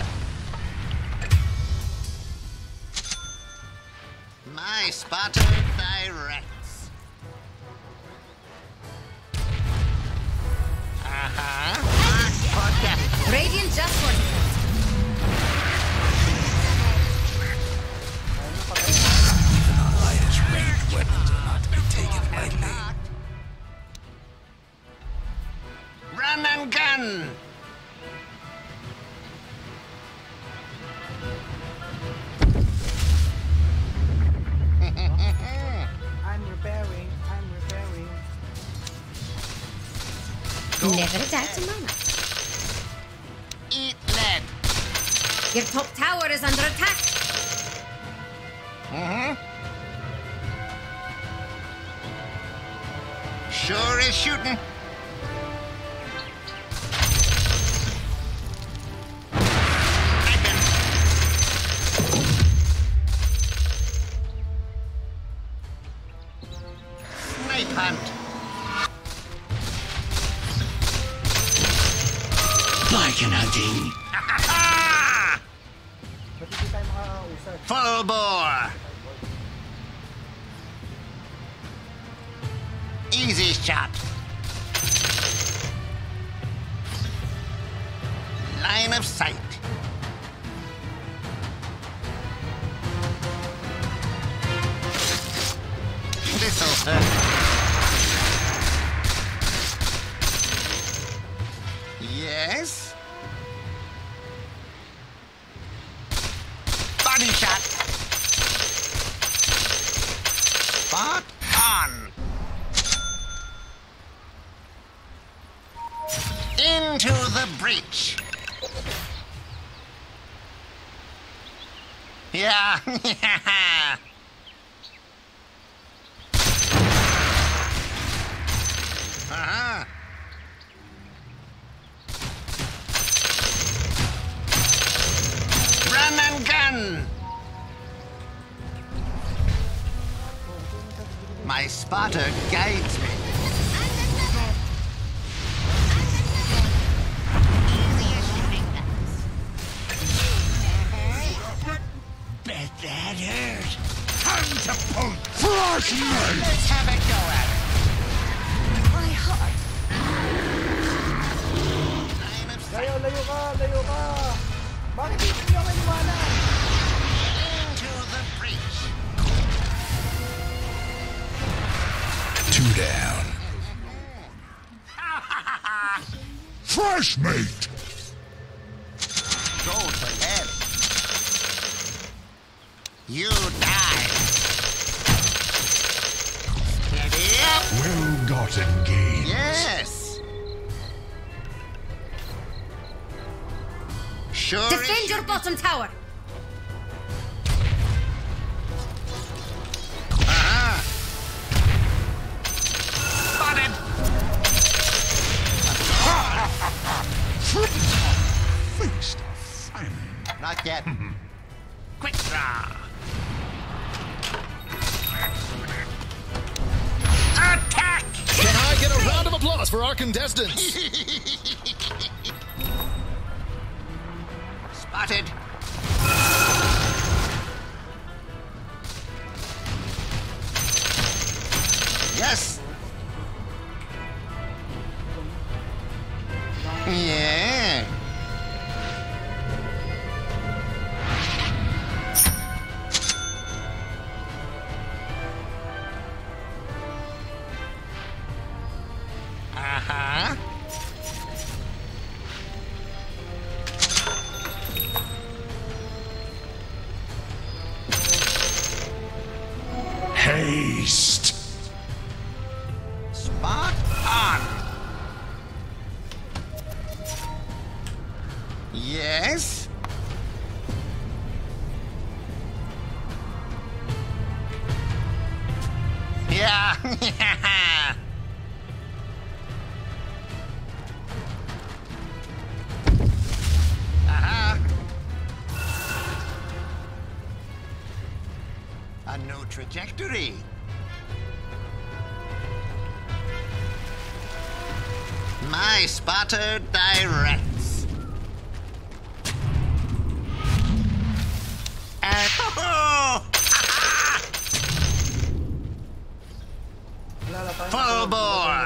My spotter directs. Uh-huh. Mark for death. Radiant just fortified. Even our lightest ranged weapons are not to be taken lightly. Run and gun. I'm repairing. I'm repairing. Never a doubt in my mind. Eat lead. Your top tower is under attack. Mm-hmm. Sure is shooting. Snipe hunt. Lichen hunting. Ba't hindi tayo makakausap? Full bore. Easy shot. Line of sight. This'll hurt. Yes. Body shot. Spot on. Into the breach. Yeah. Uh-huh. Run and gun. My spotter guides me. Bet that hurt. Time to pull fresh mate! Let's have a go at it. My heart. Line of sight. Layo, layo ka, layo ka. Bakit hindi ako maniwala? Into the breach. Two down. Fresh mate! Go to hell. You die. Steady up. Well-gotten gains. Yes. Sure. Defend your bottom tower. Uh-huh. Spotted. Feast of famine. Not yet. Quick draw. Attack! Can I get a round of applause for our contestants? Spotted. Yes. Yeah. beast. Spot on. Yes? Yeah. Uh-huh. A new trajectory. My spotter directs. Uh, oh, Wala tayo. Full bore.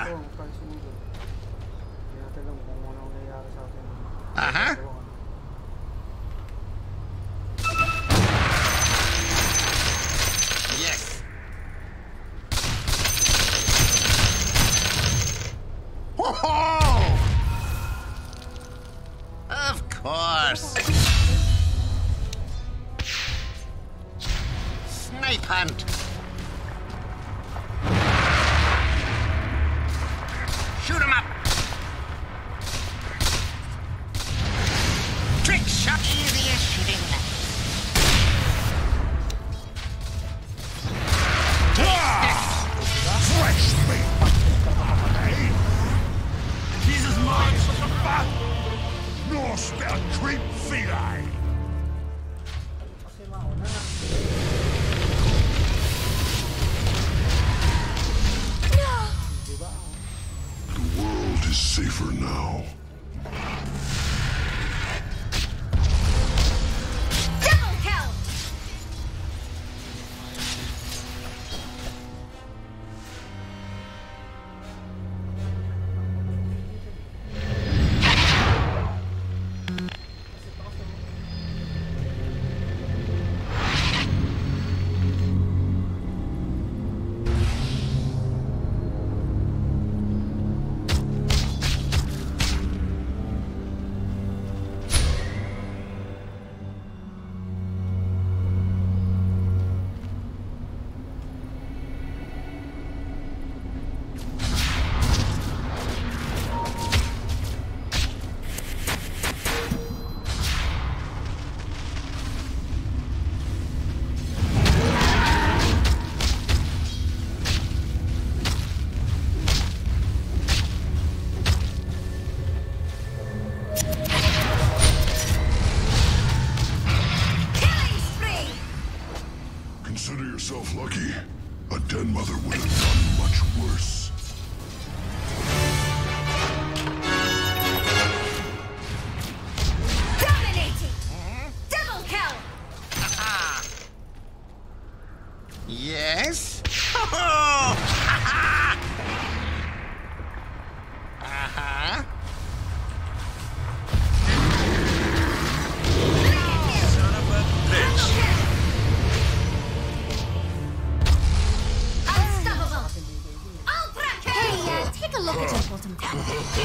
Uh-huh. Yes. Whoa! Of course. Snipe hunt. Shoot him up. Trick shot. Easy as shooting. Fresh meat. Jesus, mine, such a fat. Norse spell creep feline. The world is safer now. Double kill! Consider yourself lucky. A den mother would have done much worse. Dominating! Double kill! Yes? Uh-huh. Son of a bitch. Unstoppable! Ultra kill! Hey, uh, take a look at your bottom tower.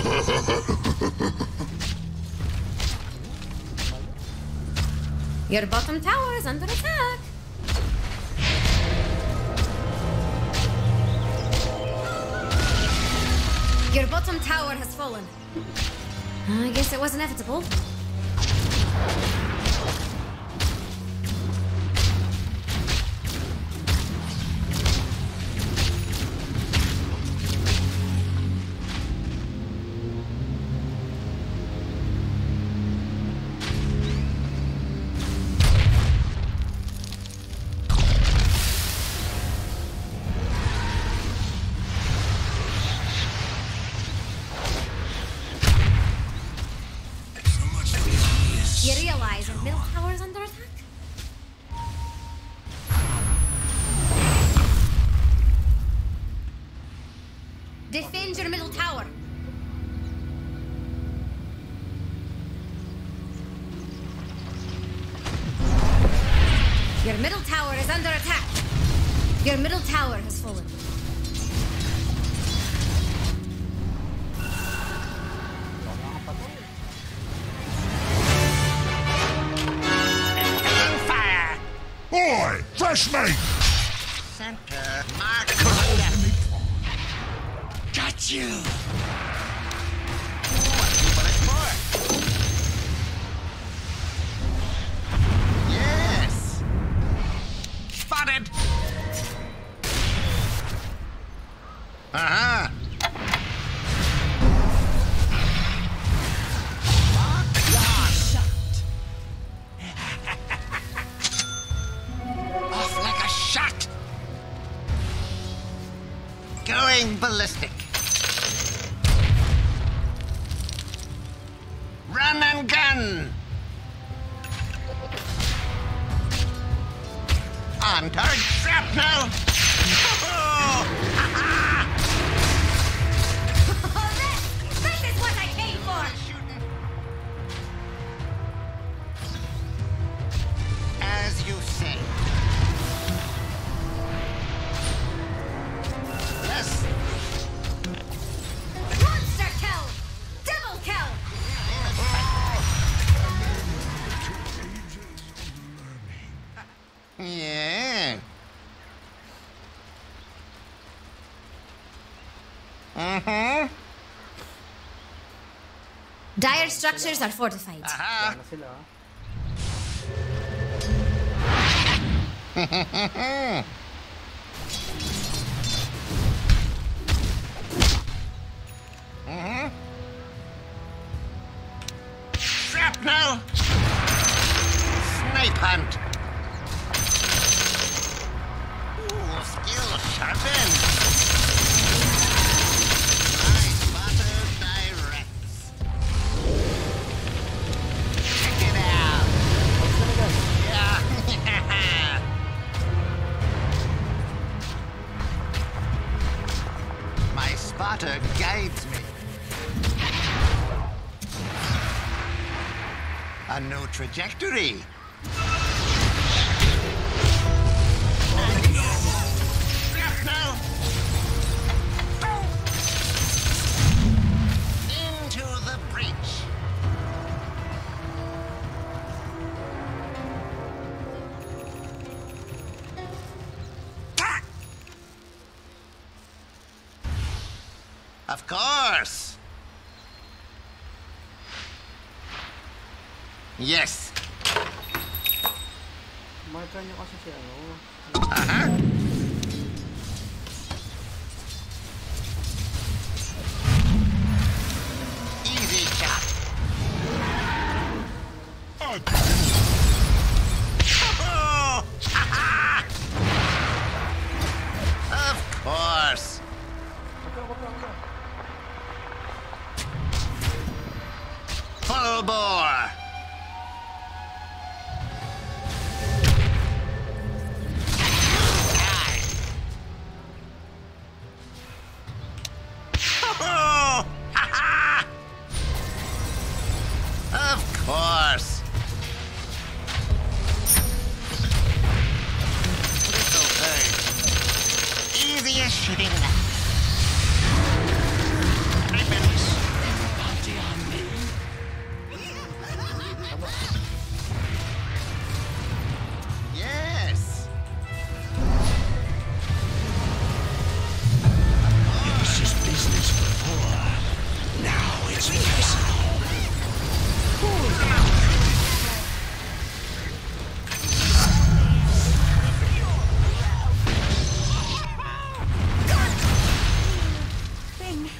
Your bottom tower is under attack. Your bottom tower has fallen. I guess it was inevitable. You realize your middle tower is under attack? Defend your middle tower. Your middle tower is under attack. Your middle tower has fallen. Boy, fresh meat. Center. Mark you. Two bullets more. Yes. Spotted. Uh-huh. Off like a shot. Going ballistic. Run and gun. On target shrapnel. Oh, this, this is what I came for. as you say. Yes. Monster kill! Double kill! Yeah. Mm-hmm. Dire structures are fortified. Aha. Wala sila, ah. Mm-hmm. Shrapnel. Snipe hunt. Ooh, skill sharpened. My spotter directs. Check it out. Yeah. My spotter guides me. A new trajectory. Shrapnel. Into the breach. Ta! Of course. Yes. Marka nyo kasi si ano. Uh-huh. Easy shot. Oh, ha-ha! Of course. Full bore. Oh, ha-ha! Of course. Little bird. Easy as shooting that. Ribbons. Bounty on me. Yes. This is business before. Now it's personal. Thing.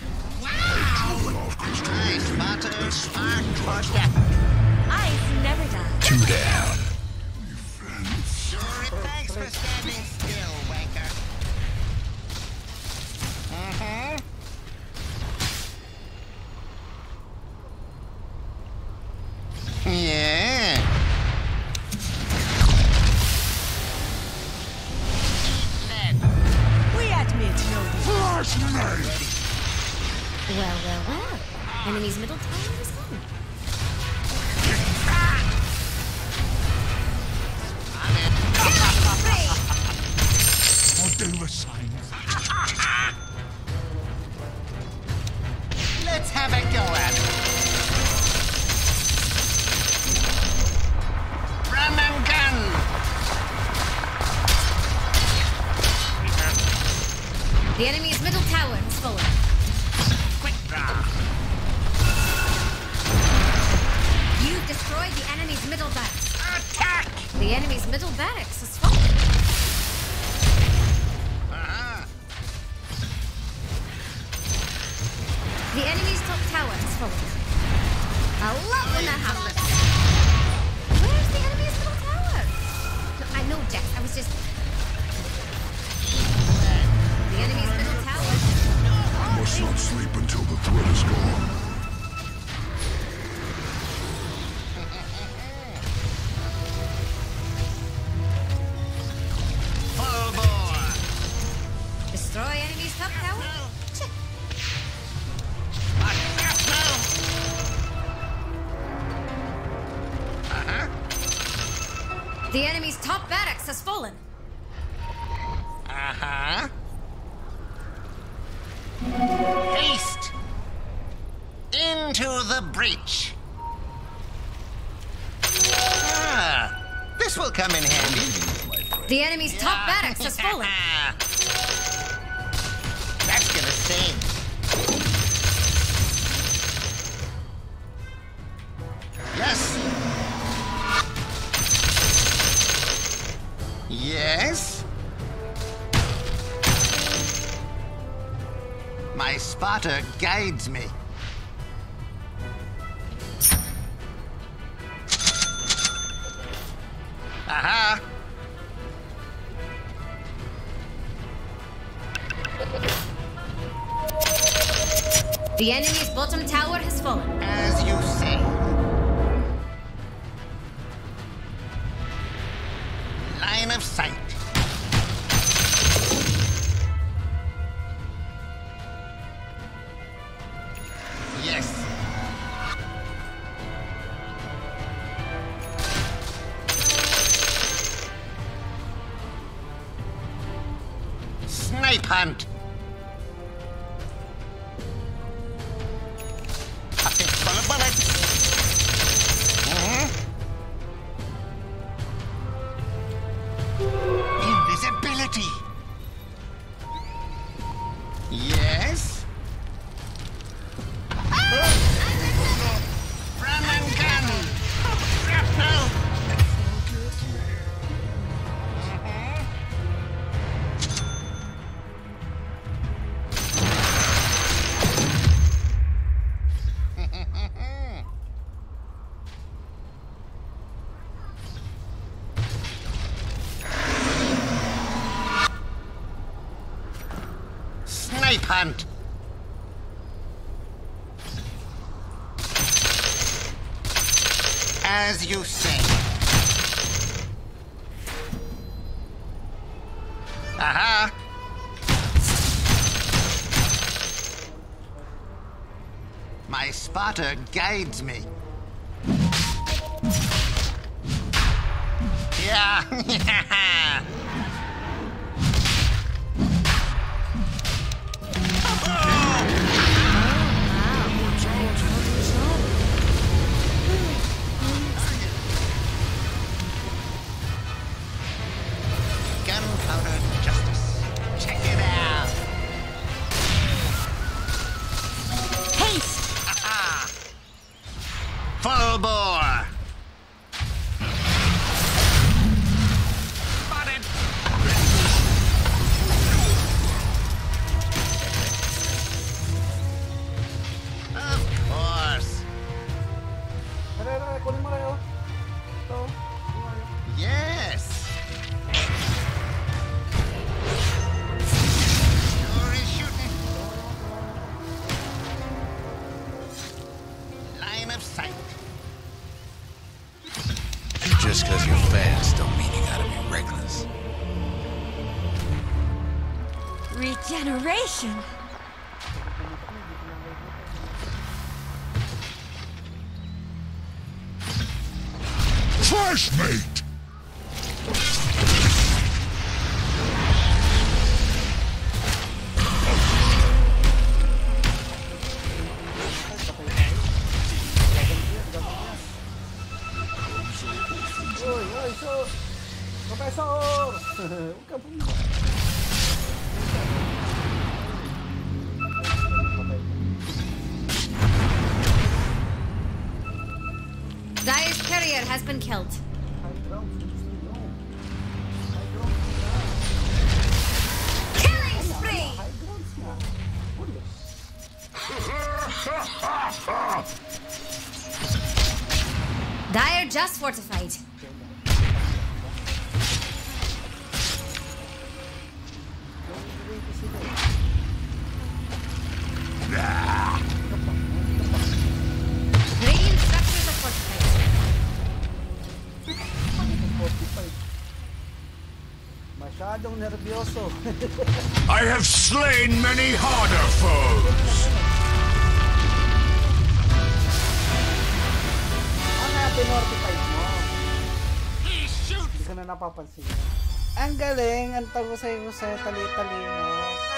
Nice, Spotter. Smart for step. Eyes never die. Two down. Sure, thanks for standing still, wanker. Mm-hmm. Yeah. Lead. We admit no Flash me! Well, well, well. Enemy's middle tower is gone. I'm in. I'll do the same. Let's have a go at it. Run and gun. The enemy's middle tower has fallen. You've destroyed the enemy's middle barracks. Attack! The enemy's middle barracks has fallen. Uh-huh. The enemy's top tower has fallen. I love when that happens. Where's the enemy's middle tower? No, I know, Jax. I was just... The enemy's middle tower? I must not sleep until the threat is gone. Full bore. Destroy enemy's top tower? Check. Uh-huh. The enemy's top barracks has fallen. Uh-huh. Haste! Into the breach. Ah, this will come in handy. The enemy's top barracks has fallen. That's gonna sting. Yes. Yes. My spotter guides me. Aha! The enemy's bottom tower has fallen. As you say. Line of sight. Yes. Snipe hunt. Pocket full of bullets. Mhm. Invisibility. Yes. Run and gun. Shrapnel. Snipe hunt. As you say. Aha. My spotter guides me. Yeah. Gunpowder justice. Check it out. Haste! Aha. Full bore. Spotted. Of course. Tara, tara, kunin mo kayo. Ito. Yes. Sure is shooting. Line of sight. Just because you're fast don't mean you gotta be reckless. Regeneration! Trash mate! Uy, uy, so... Professor! Huwag ka pumunta. Patay. been killed. High ground, seriously, no. High ground na. Killing spree! High grounds na. Ulit. Dire just fortified. Radiant structures are fortified. forty-five. Masyadong nervyoso. I have slain many harder foes. Ano yung pinortify mo? Hindi ko na napapansin. Ang galing, ang tago sa'yo sa tali-tali mo.